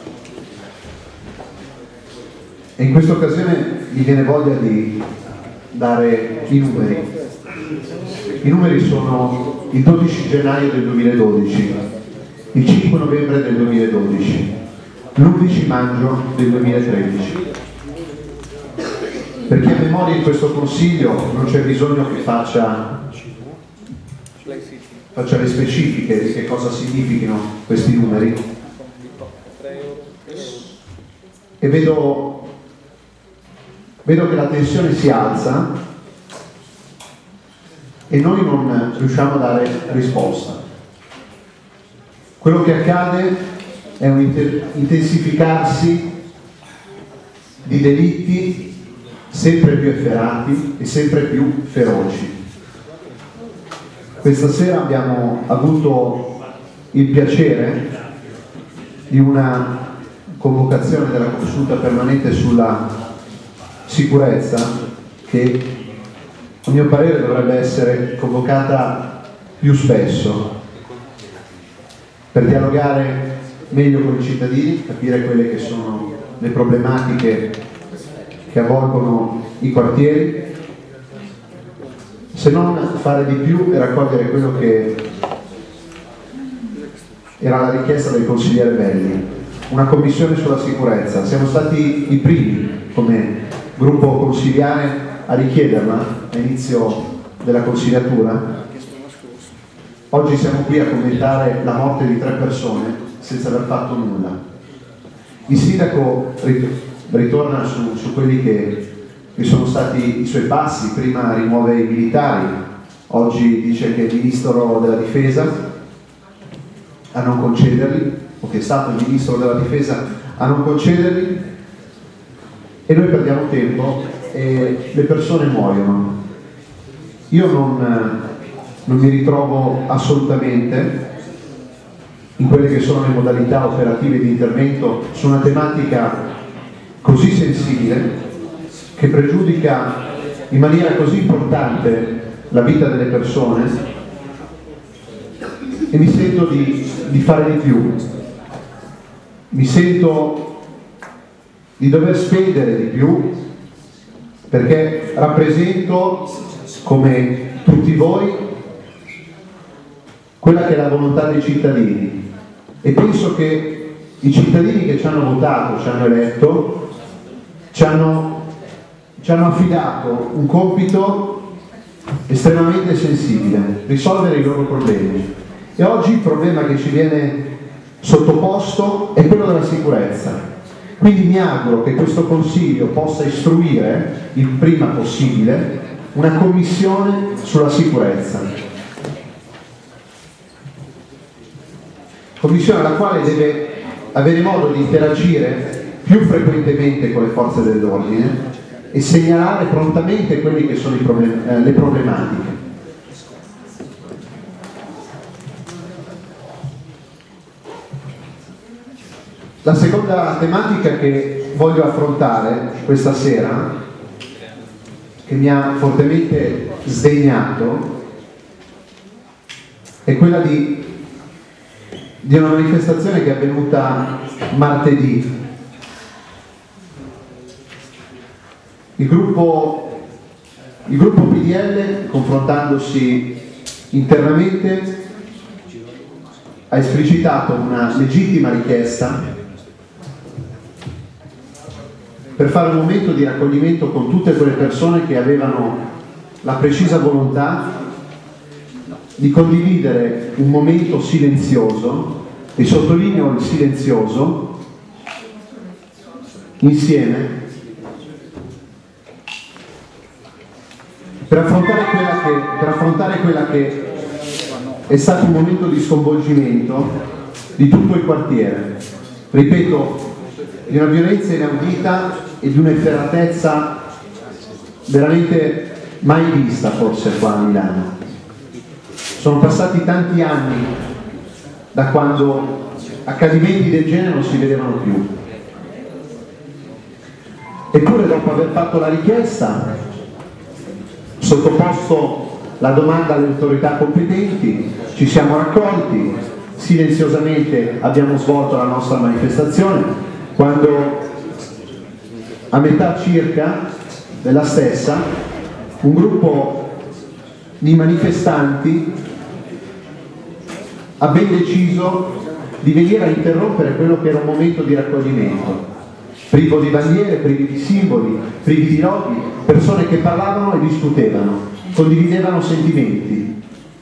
E in questa occasione mi viene voglia di dare i numeri. I numeri sono il 12 gennaio del 2012, il 5 novembre del 2012, l'11 maggio del 2013. Per chi ha memoria in questo Consiglio non c'è bisogno che faccia le specifiche di che cosa significhino questi numeri. E vedo che la tensione si alza e noi non riusciamo a dare risposta. Quello che accade è un intensificarsi di delitti sempre più efferati e sempre più feroci. Questa sera abbiamo avuto il piacere di una convocazione della consulta permanente sulla sicurezza che a mio parere dovrebbe essere convocata più spesso per dialogare meglio con i cittadini, capire quelle che sono le problematiche che avvolgono i quartieri, se non fare di più e raccogliere quello che era la richiesta del consigliere Belli, una commissione sulla sicurezza. Siamo stati i primi come gruppo consigliare a richiederla all'inizio della consigliatura. Oggi siamo qui a commentare la morte di 3 persone senza aver fatto nulla. Il sindaco ritorna su quelli che sono stati i suoi passi. Prima rimuove i militari, oggi dice che è il ministro della difesa a non concederli, o che è stato il ministro della difesa a non concederli, e noi perdiamo tempo e le persone muoiono. Io non mi ritrovo assolutamente in quelle che sono le modalità operative di intervento su una tematica così sensibile, che pregiudica in maniera così importante la vita delle persone, e mi sento di fare di più, mi sento di dover spendere di più, perché rappresento, come tutti voi, quella che è la volontà dei cittadini, e penso che i cittadini che ci hanno votato, ci hanno eletto, ci hanno affidato un compito estremamente sensibile: risolvere i loro problemi. E oggi il problema che ci viene sottoposto è quello della sicurezza. Quindi mi auguro che questo Consiglio possa istruire il prima possibile una commissione sulla sicurezza. Commissione alla quale deve avere modo di interagire più frequentemente con le forze dell'ordine e segnalare prontamente quelli che sono le problematiche. La seconda tematica che voglio affrontare questa sera, che mi ha fortemente sdegnato, è quella di una manifestazione che è avvenuta martedì. Il gruppo PDL, confrontandosi internamente, ha esplicitato una legittima richiesta per fare un momento di raccoglimento con tutte quelle persone che avevano la precisa volontà di condividere un momento silenzioso, e sottolineo il silenzioso, insieme, per affrontare quella che è stato un momento di sconvolgimento di tutto il quartiere. Ripeto, di una violenza inaudita e di un'efferatezza veramente mai vista forse qua a Milano. Sono passati tanti anni da quando accadimenti del genere non si vedevano più. Eppure, dopo aver fatto la richiesta, sottoposto la domanda alle autorità competenti, ci siamo raccolti, silenziosamente abbiamo svolto la nostra manifestazione, quando a metà circa della stessa un gruppo di manifestanti ha ben deciso di venire a interrompere quello che era un momento di raccoglimento, privo di bandiere, privi di simboli, privi di loghi, persone che parlavano e discutevano, condividevano sentimenti.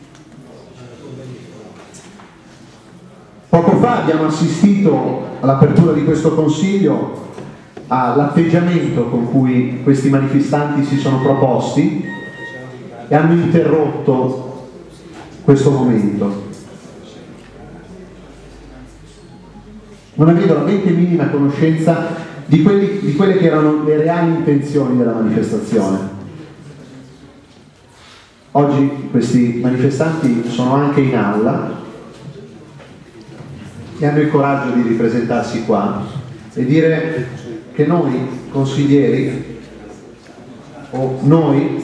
Poco fa abbiamo assistito all'apertura di questo Consiglio all'atteggiamento con cui questi manifestanti si sono proposti e hanno interrotto questo momento. Non avevo la benché minima conoscenza di quelle che erano le reali intenzioni della manifestazione. Oggi questi manifestanti sono anche in aula e hanno il coraggio di ripresentarsi qua e dire che noi consiglieri, o noi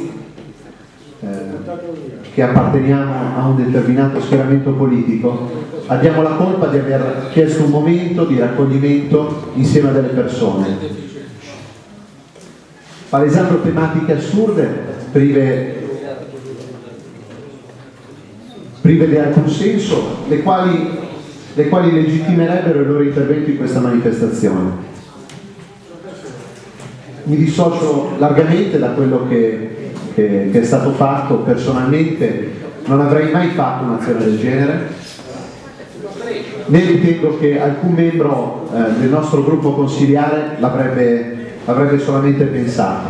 che apparteniamo a un determinato schieramento politico, abbiamo la colpa di aver chiesto un momento di raccoglimento insieme a delle persone, palesando tematiche assurde, prive di alcun senso, le quali legittimerebbero il loro intervento in questa manifestazione. Mi dissocio largamente da quello che è stato fatto. Personalmente non avrei mai fatto un'azione del genere, né ritengo che alcun membro del nostro gruppo consigliare l'avrebbe solamente pensato.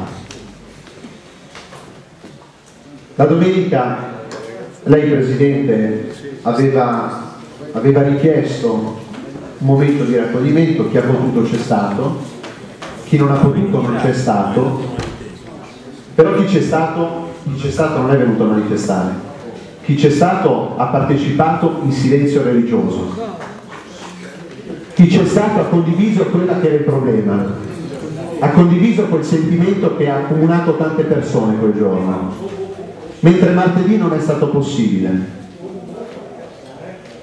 La domenica lei, Presidente, aveva richiesto un momento di raccoglimento, chi ha potuto c'è stato, chi non ha potuto non c'è stato, però chi c'è stato non è venuto a manifestare, chi c'è stato ha partecipato in silenzio religioso, chi c'è stato ha condiviso quella che era il problema, ha condiviso quel sentimento che ha accomunato tante persone quel giorno, mentre martedì non è stato possibile.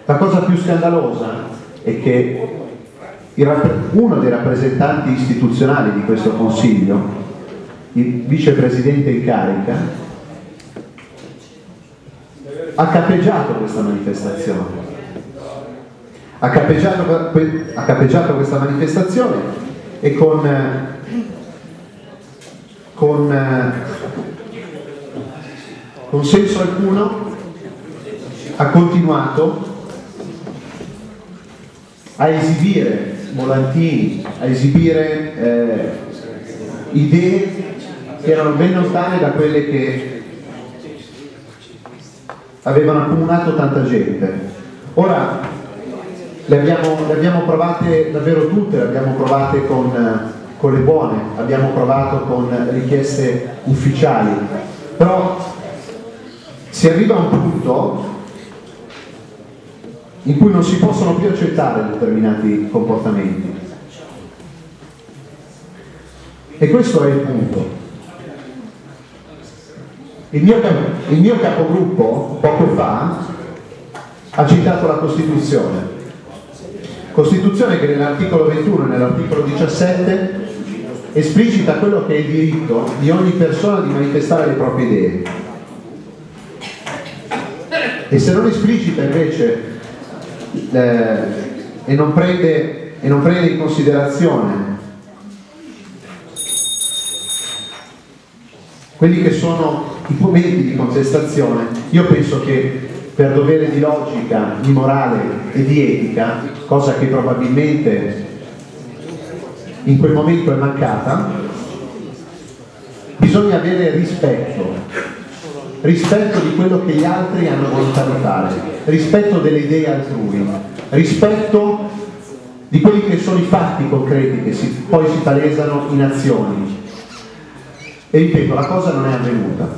La cosa più scandalosa è che uno dei rappresentanti istituzionali di questo Consiglio, il vicepresidente in carica, ha capeggiato questa manifestazione. Ha capeggiato questa manifestazione e con senso alcuno ha continuato a esibire volantini, a esibire idee che erano ben lontane da quelle che avevano accomunato tanta gente. Ora le abbiamo provate davvero tutte, le abbiamo provate con le buone, abbiamo provato con richieste ufficiali, però si arriva a un punto in cui non si possono più accettare determinati comportamenti. E questo è il punto. Il mio capogruppo poco fa ha citato la Costituzione. Costituzione che nell'articolo 21 e nell'articolo 17 esplicita quello che è il diritto di ogni persona di manifestare le proprie idee. E se non esplicita invece e non prende in considerazione quelli che sono i momenti di contestazione, io penso che per dovere di logica, di morale e di etica, cosa che probabilmente in quel momento è mancata, bisogna avere rispetto di quello che gli altri hanno volontà di fare, rispetto delle idee altrui, rispetto di quelli che sono i fatti concreti che poi si palesano in azioni. E ripeto, la cosa non è avvenuta.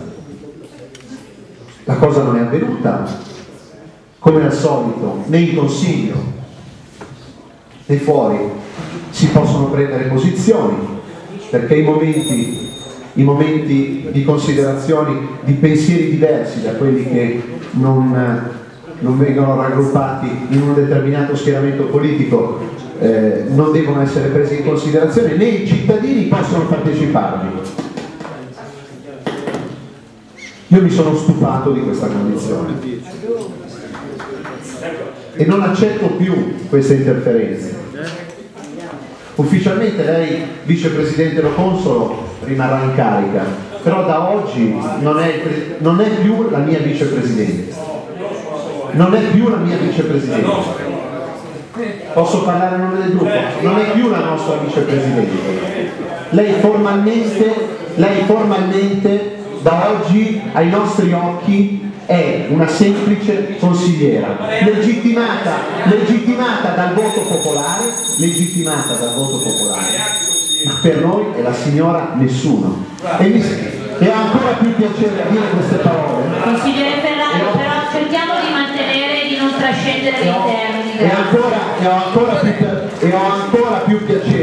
La cosa non è avvenuta, come al solito, né in Consiglio né fuori si possono prendere posizioni, perché i momenti di considerazioni, di pensieri diversi da quelli che non vengono raggruppati in un determinato schieramento politico non devono essere presi in considerazione, né i cittadini possono parteciparvi. Io mi sono stufato di questa condizione e non accetto più queste interferenze. Ufficialmente lei, vicepresidente Lo Consolo, rimarrà in carica, però da oggi non è più la mia vicepresidente. Non è più la mia vicepresidente. Posso parlare a nome del gruppo? Non è più la nostra vicepresidente. Lei formalmente da oggi ai nostri occhi è una semplice consigliera, legittimata dal voto popolare, ma per noi è la signora nessuno. E ho ancora più piacere a dire queste parole. Consigliere Ferraro, però cerchiamo di mantenere e di non trascendere i termini. E ho ancora più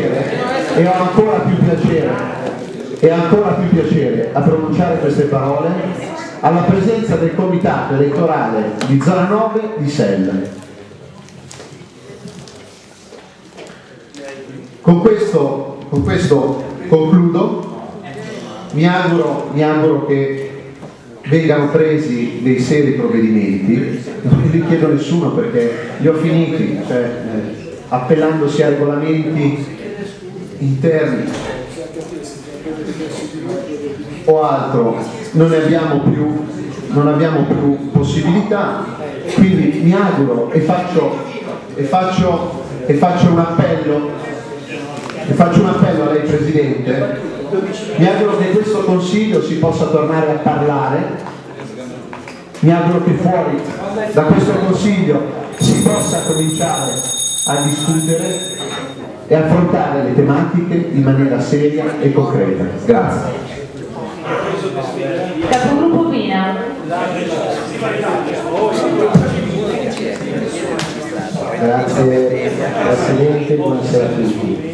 piacere a pronunciare queste parole alla presenza del comitato elettorale di zona 9 di Selle. Con questo concludo. Mi auguro che vengano presi dei seri provvedimenti. Non vi chiedo nessuno perché li ho finiti, appellandosi a regolamenti interni o altro non ne abbiamo più possibilità, quindi mi auguro e faccio un appello a lei Presidente. Mi auguro che in questo Consiglio si possa tornare a parlare, mi auguro che fuori da questo Consiglio si possa cominciare a discutere e affrontare le tematiche in maniera seria e concreta. Grazie. Capogruppo Pina. Grazie Presidente, buonasera a tutti.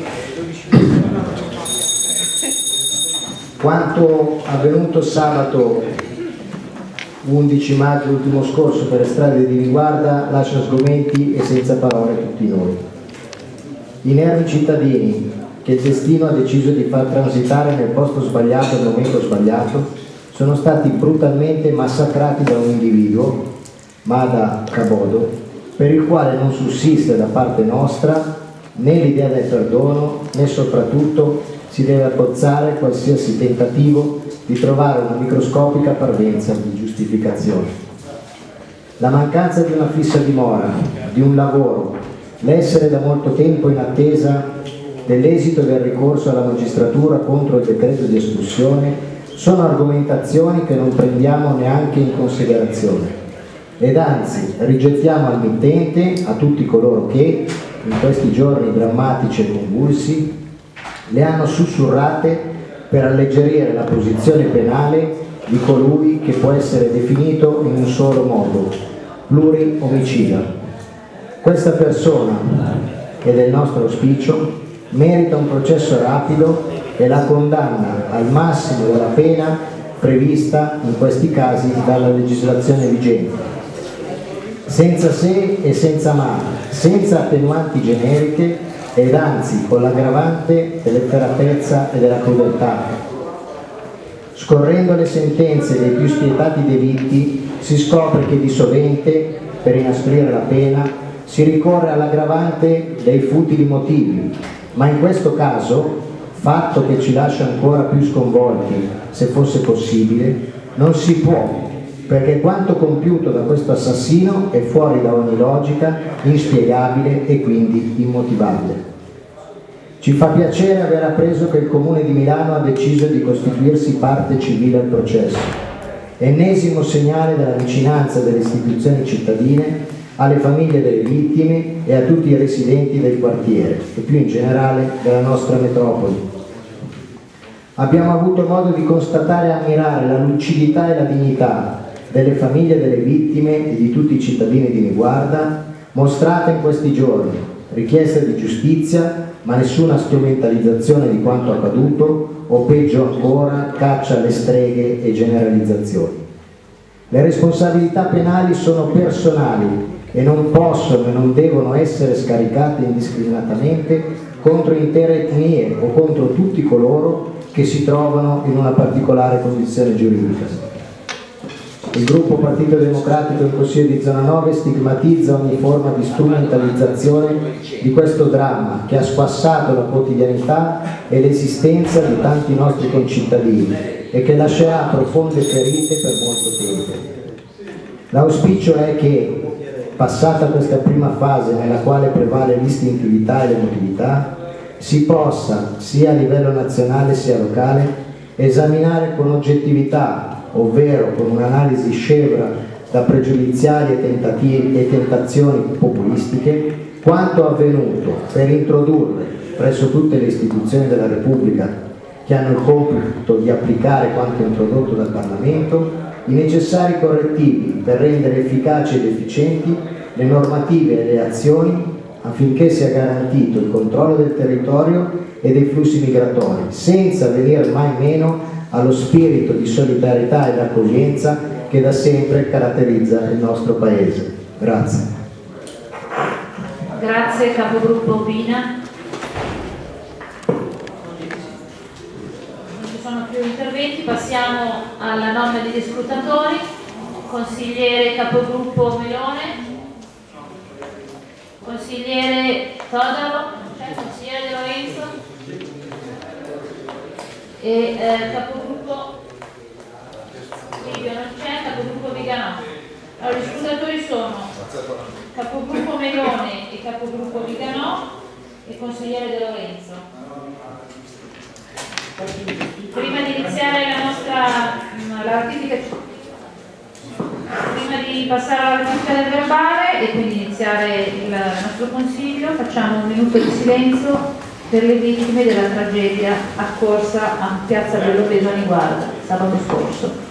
Quanto avvenuto sabato 11 maggio ultimo scorso per le strade di Niguarda lascia sgomenti e senza parole tutti noi. Inermi cittadini che il destino ha deciso di far transitare nel posto sbagliato al momento sbagliato sono stati brutalmente massacrati da un individuo, Mada Kabodo, per il quale non sussiste da parte nostra né l'idea del perdono né soprattutto si deve abbozzare qualsiasi tentativo di trovare una microscopica parvenza di giustificazione. La mancanza di una fissa dimora, di un lavoro, l'essere da molto tempo in attesa dell'esito del ricorso alla magistratura contro il decreto di espulsione sono argomentazioni che non prendiamo neanche in considerazione ed anzi rigettiamo al mittente, a tutti coloro che in questi giorni drammatici e convulsi le hanno sussurrate per alleggerire la posizione penale di colui che può essere definito in un solo modo, pluriomicida. Questa persona, ed è il nostro auspicio, merita un processo rapido e la condanna al massimo della pena prevista in questi casi dalla legislazione vigente, senza se e senza ma, senza attenuanti generiche ed anzi con l'aggravante dell'efferatezza e della crudeltà. Scorrendo le sentenze dei più spietati delitti si scopre che di sovente, per inasprire la pena, si ricorre all'aggravante dei futili motivi, ma in questo caso, fatto che ci lascia ancora più sconvolti, se fosse possibile, non si può, perché quanto compiuto da questo assassino è fuori da ogni logica, inspiegabile e quindi immotivabile. Ci fa piacere aver appreso che il Comune di Milano ha deciso di costituirsi parte civile al processo, ennesimo segnale della vicinanza delle istituzioni cittadine alle famiglie delle vittime e a tutti i residenti del quartiere e più in generale della nostra metropoli. Abbiamo avuto modo di constatare e ammirare la lucidità e la dignità delle famiglie delle vittime e di tutti i cittadini di Niguarda mostrata in questi giorni, richiesta di giustizia ma nessuna strumentalizzazione di quanto accaduto o peggio ancora caccia alle streghe e generalizzazioni. Le responsabilità penali sono personali e non possono e non devono essere scaricate indiscriminatamente contro intere etnie o contro tutti coloro che si trovano in una particolare condizione giuridica. Il gruppo Partito Democratico in Consiglio di Zona 9 stigmatizza ogni forma di strumentalizzazione di questo dramma che ha squassato la quotidianità e l'esistenza di tanti nostri concittadini e che lascerà profonde ferite per molto tempo. L'auspicio è che, passata questa prima fase nella quale prevale l'istintività e l'emotività, si possa, sia a livello nazionale sia locale, esaminare con oggettività, ovvero con un'analisi scevra da pregiudiziali e tentazioni populistiche, quanto avvenuto per introdurre presso tutte le istituzioni della Repubblica che hanno il compito di applicare quanto introdotto dal Parlamento, i necessari correttivi per rendere efficaci ed efficienti le normative e le azioni affinché sia garantito il controllo del territorio e dei flussi migratori, senza venire mai meno allo spirito di solidarietà ed accoglienza che da sempre caratterizza il nostro Paese. Grazie. Grazie Capogruppo Pina. Non ci sono più interventi, passiamo alla nomina degli scrutatori. Consigliere Capogruppo Melone. Consigliere Todaro, consigliere De Lorenzo e Capogruppo Livio non c'è, Capogruppo Viganò. Allora, gli scrutatori sono Capogruppo Melone e Capogruppo Viganò e consigliere De Lorenzo. Prima di iniziare la ratifica, prima di passare alla ratifica del verbale e quindi iniziare il nostro consiglio, facciamo un minuto di silenzio per le vittime della tragedia accorsa a Piazza Bellopeso a Niguarda sabato scorso.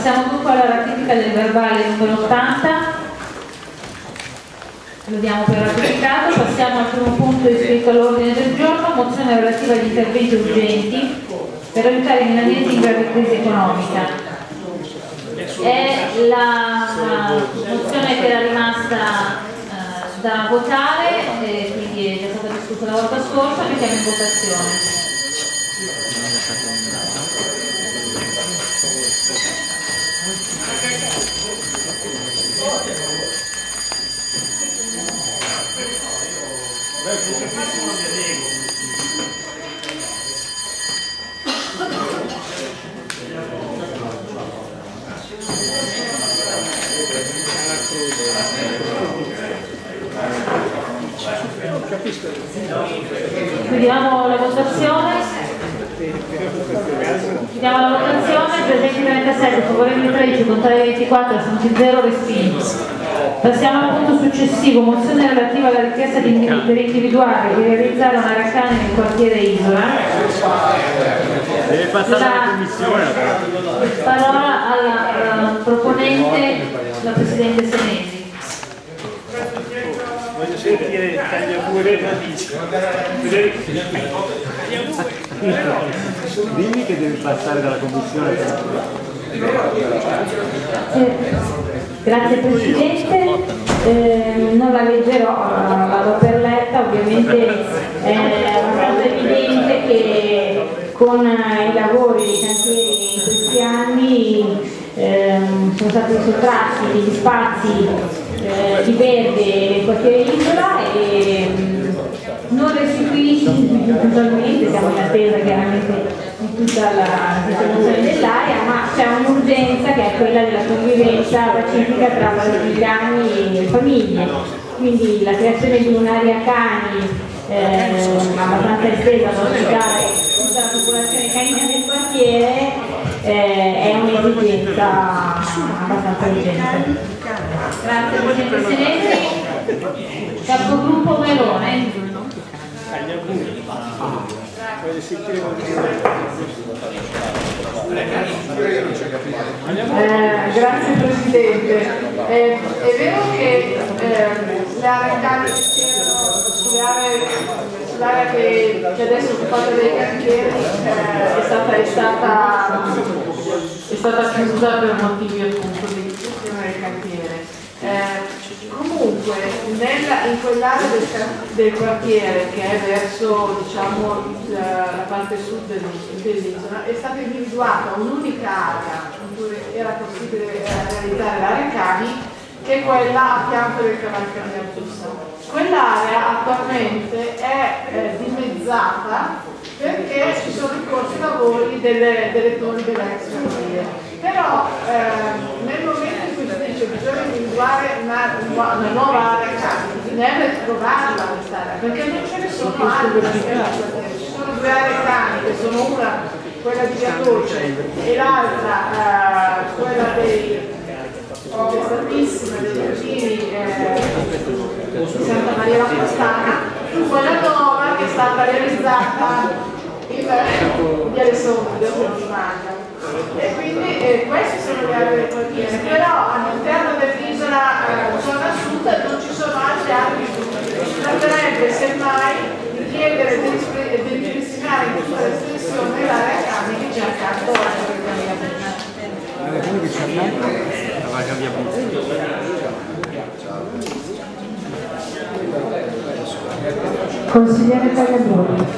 Passiamo dunque alla ratifica del verbale numero 80. Lo diamo per ratificato. Passiamo al primo punto iscritto all'ordine del giorno, mozione relativa agli interventi urgenti per aiutare i milanesi in grave crisi economica. È la mozione che era rimasta da votare, quindi è già stata discussa la volta scorsa, mettiamo in votazione. Chiudiamo la votazione. Presenti 37, favorevoli 13, contrari 24, assenti 0, respinti. Passiamo al punto successivo, mozione relativa alla richiesta per individuare e realizzare una racana nel quartiere Isola. Deve passare alla commissione. Parola alla proponente, la Presidente Senesi. Voglio sentire Tagliabue radici. Dimmi che deve passare dalla commissione. Grazie Presidente, non la leggerò, vado per letta. Ovviamente è abbastanza evidente che con i lavori dei cantieri in questi anni sono stati sottratti degli spazi di verde nel quartiere Isola e non restituiti puntualmente, siamo in attesa chiaramente di tutta la sistemazione dell'area, ma c'è un'urgenza che è quella della convivenza pacifica tra partigiani e famiglie, quindi la creazione di un'area cani abbastanza estesa da ospitare tutta la popolazione canina del quartiere è un'esigenza abbastanza urgente. Grazie Presidente Senesi. Capogruppo Melone. Grazie Presidente. È vero che le aree cani sull'area che adesso è occupata dai cantieri è stata chiusa per motivi appunto di gestione del cantiere. Comunque in quell'area del quartiere che è verso diciamo, la parte sud dell'isola è stata individuata un'unica area in cui era possibile realizzare l'area cani, che è quella a fianco del cavalcavia Artusa. Quell'area attualmente è dimezzata perché ci sono in corso i lavori delle torri dell'ex ferrovia. Però nel momento in cui si dice che bisogna individuare una nuova area cani, bisognerebbe trovarla quest'area, perché non ce ne sono altre. Ci sono due aree cani, che sono una quella di Via Dolce e l'altra quella dei statissimi dei giardini di Santa Maria la Fontana, quella nuova che è stata realizzata in Via Le Sombre, e quindi queste sono le aree del quartiere, però all'interno dell'isola zona sud non ci sono altri punti. Si tratterebbe semmai di chiedere di ripristinare in tutta l'estensione l'area cani che c'è accanto alla Consigliere Tagliabue.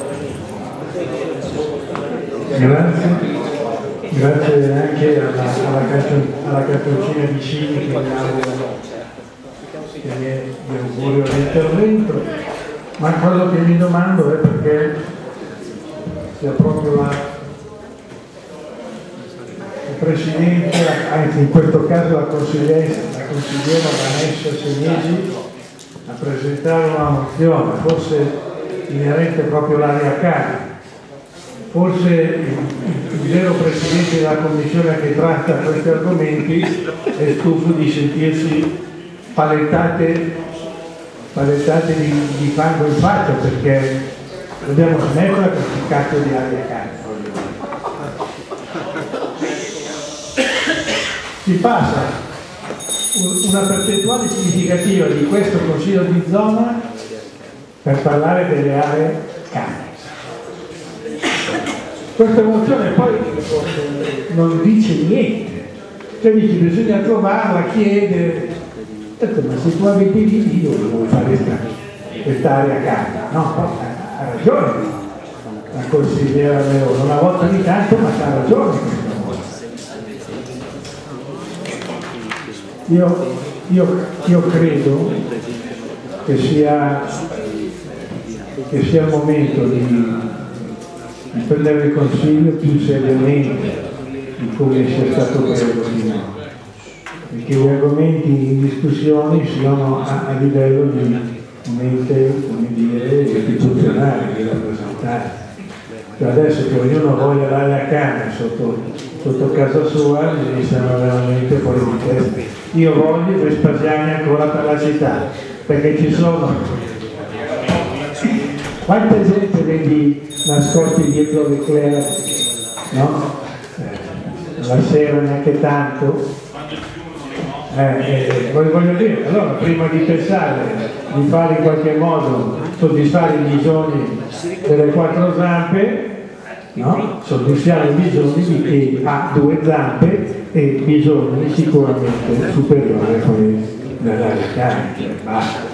Grazie anche alla cartoncina di Cini che mi augurio l'intervento, ma quello che mi domando è perché sia proprio la Presidente, anzi in questo caso la consigliera Vanessa Senesi, a presentare una mozione, forse inerente proprio all'area cani. Forse il vero Presidente della Commissione che tratta questi argomenti è stufo di sentirsi palettate di fango in faccia, perché dobbiamo smetterla con questo cazzo di area cani. si passa una percentuale significativa di questo consiglio di zona per parlare delle aree cane. Questa mozione poi non dice niente, cioè dice bisogna trovarla, chiedere, ma se tu abiti lì dove vuoi fare quest'area cana? No, ha ragione la consigliera Leone, una volta ogni tanto, ma ha ragione. Io credo che sia il momento di prendere il Consiglio più seriamente di come sia stato preso finora, perché gli argomenti in discussione siano a livello di un ente, come dire, istituzionale, di rappresentare. Cioè adesso che ognuno voglia l'area cane sotto casa sua mi sembra veramente fuori di testa. Io voglio Vespasiani ancora per la città, perché ci sono quanta gente vedi nascosti dietro le clere, no? La sera neanche tanto. Voglio dire, allora prima di pensare di fare in qualche modo soddisfare i bisogni delle quattro zampe, no? Soddisfare i bisogni di chi ha due zampe e bisogni sicuramente superiori a quelli dell'area cane. Basta.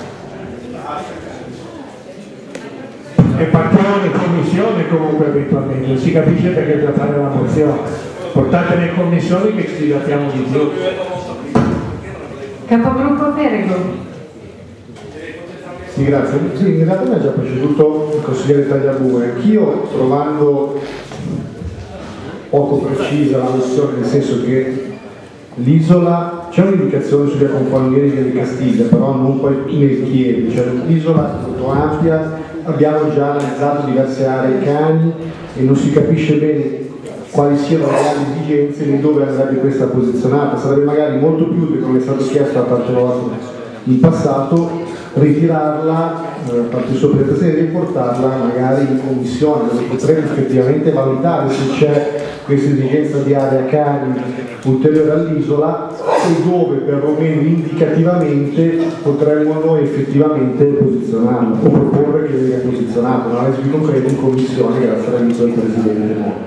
E partiamo in commissione comunque eventualmente, si capisce perché bisogna fare la mozione. Portate le commissioni che ci divertiamo di più. Capogruppo Perego. Sì, grazie. Sì, in realtà mi ha già preceduto il consigliere Tagliabue. Anch'io, trovando poco precisa la nozione, nel senso che l'isola, c'è un'indicazione sulla Confalonieri di Castiglia, però non poi nel Chieri, cioè l'isola è molto ampia, abbiamo già analizzato diverse aree cani e non si capisce bene quali siano le reali esigenze né dove andrebbe questa posizionata. Sarebbe magari molto più, come è stato chiesto da tante volte in passato, ritirarla a parte sua presentazione e riportarla magari in commissione dove potremo effettivamente valutare se c'è questa esigenza di area cani ulteriore all'isola e dove perlomeno indicativamente potremmo noi effettivamente posizionarla o proporre che venga posizionata, ma adesso non credo in commissione grazie all'aiuto del Presidente Monti.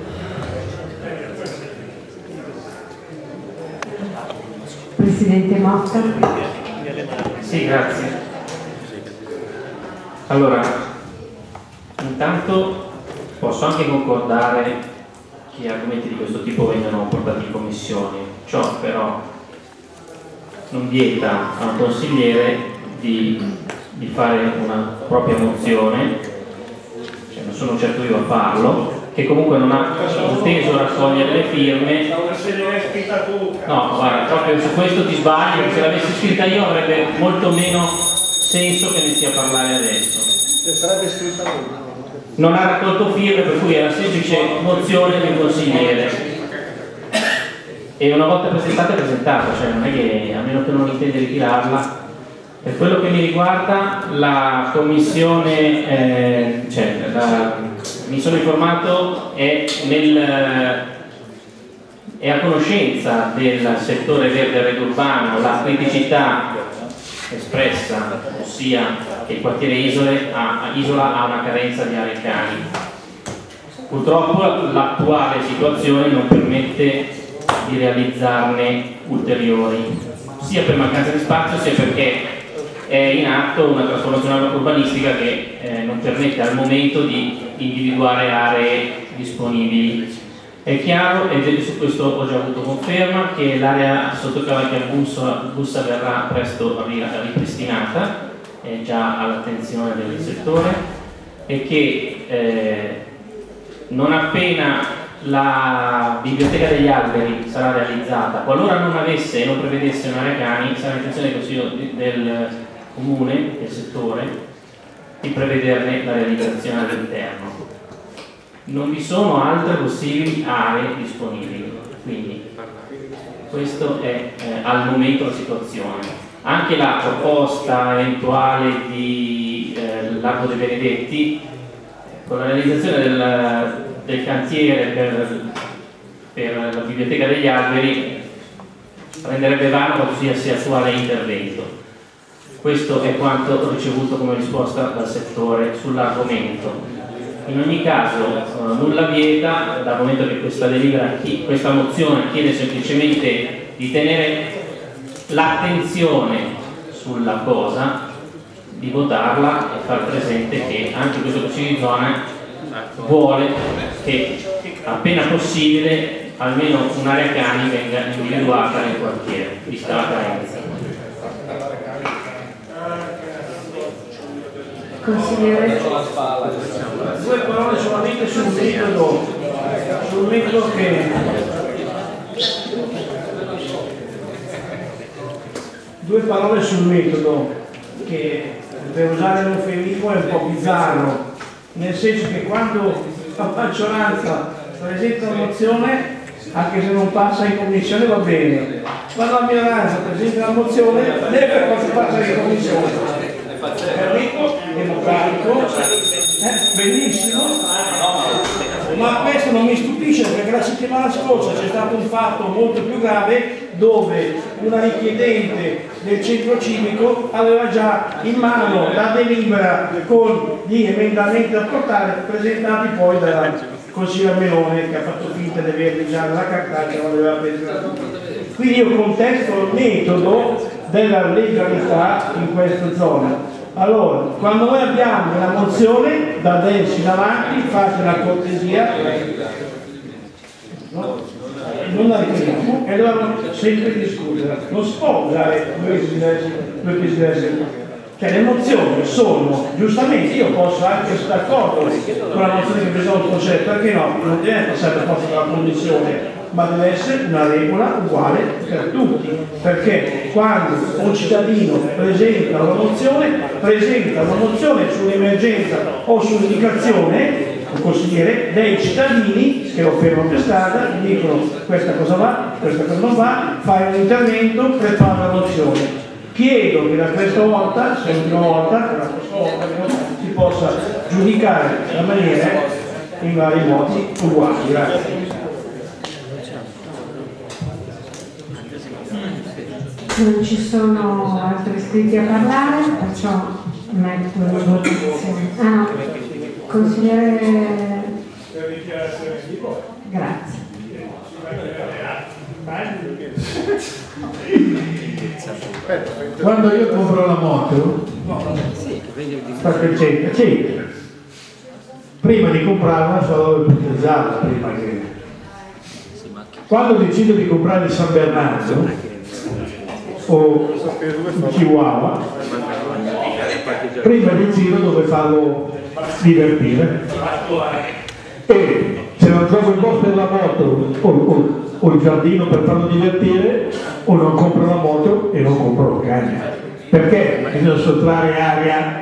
Presidente Motta. Sì, grazie. Allora, intanto posso anche concordare che argomenti di questo tipo vengano portati in commissione, ciò però non vieta a un consigliere di fare una propria mozione, cioè non sono certo io a farlo, che comunque non ha inteso raccogliere le firme. No, guarda, proprio su questo ti sbagli, perché se l'avessi scritta io avrebbe molto meno senso che inizi a parlare adesso. Sarebbe scritta lui. Non ha raccolto firme, per cui è una semplice mozione di un consigliere. E una volta presentata è presentata, cioè non è che, a meno che non intende ritirarla. Per quello che mi riguarda, la commissione, mi sono informato, è a conoscenza del settore verde red urbano, la criticità espressa, ossia che il quartiere Isola ha una carenza di aree cani. Purtroppo l'attuale situazione non permette di realizzarne ulteriori, sia per mancanza di spazio sia perché è in atto una trasformazione urbanistica che non permette al momento di individuare aree disponibili. È chiaro, e su questo ho già avuto conferma, che l'area sotto Cavalcchia Bussa verrà presto ripristinata, è già all'attenzione del settore, e che non appena la biblioteca degli alberi sarà realizzata, qualora non avesse e non prevedesse un'area cani, sarà intenzione del Consiglio del Comune, del settore, di prevederne la realizzazione all'interno. Non vi sono altre possibili aree disponibili, quindi questo è al momento la situazione. Anche la proposta eventuale di Largo dei Benedetti, con la realizzazione del cantiere per la biblioteca degli alberi, renderebbe vano qualsiasi attuale intervento. Questo è quanto ho ricevuto come risposta dal settore sull'argomento. In ogni caso nulla vieta, dal momento che questa mozione chiede semplicemente di tenere l'attenzione sulla cosa, di votarla e far presente che anche questo Consiglio di zona vuole che appena possibile almeno un'area cani venga individuata nel quartiere, vista la carenza. Consigliere, due parole solamente sul metodo che per usare l'eufemismo è un po' bizzarro, nel senso che quando la maggioranza presenta una mozione, anche se non passa in commissione va bene, quando la minoranza presenta una mozione deve per forza passare in commissione. È ricco, democratico, bellissimo, ma questo non mi stupisce perché la settimana scorsa c'è stato un fatto molto più grave dove una richiedente del centro civico aveva già in mano la delibera con gli emendamenti da portare presentati poi dalla consigliera Melone, che ha fatto finta di averli già nella cartacea, non aveva presentato. Quindi io contesto il metodo della legalità in questa zona. Allora, quando noi abbiamo una mozione da adesso in avanti, fate la cortesia, no? Non la ritiriamo e dobbiamo sempre discutere, non si può usare due pesi diversi. Cioè le mozioni sono, giustamente io posso anche essere d'accordo con la mozione che presenta un concetto, perché no? Non deve passare per forza dalla condizione, ma deve essere una regola uguale per tutti, perché quando un cittadino presenta una mozione sull'emergenza o sull'indicazione, un consigliere, dei cittadini che lo fermano per strada, gli dicono questa cosa va, questa cosa non va, fai un intervento, prepara la mozione. Chiedo che da questa volta, se è l'ultima volta, si possa giudicare la maniera in vari modi uguali. Grazie. Non ci sono altri iscritti a parlare, perciò metto in votazione. Ah no, consigliere. Grazie. Quando io compro la moto, prima di comprarla so dove punteggiarla, quando decido di comprare il San Bernardo o il Chihuahua, prima decido dove farlo divertire, e se non trovo il posto della moto o il giardino per farlo divertire, o non compro la moto e non compro la cagna, perché bisogna sottrarre aria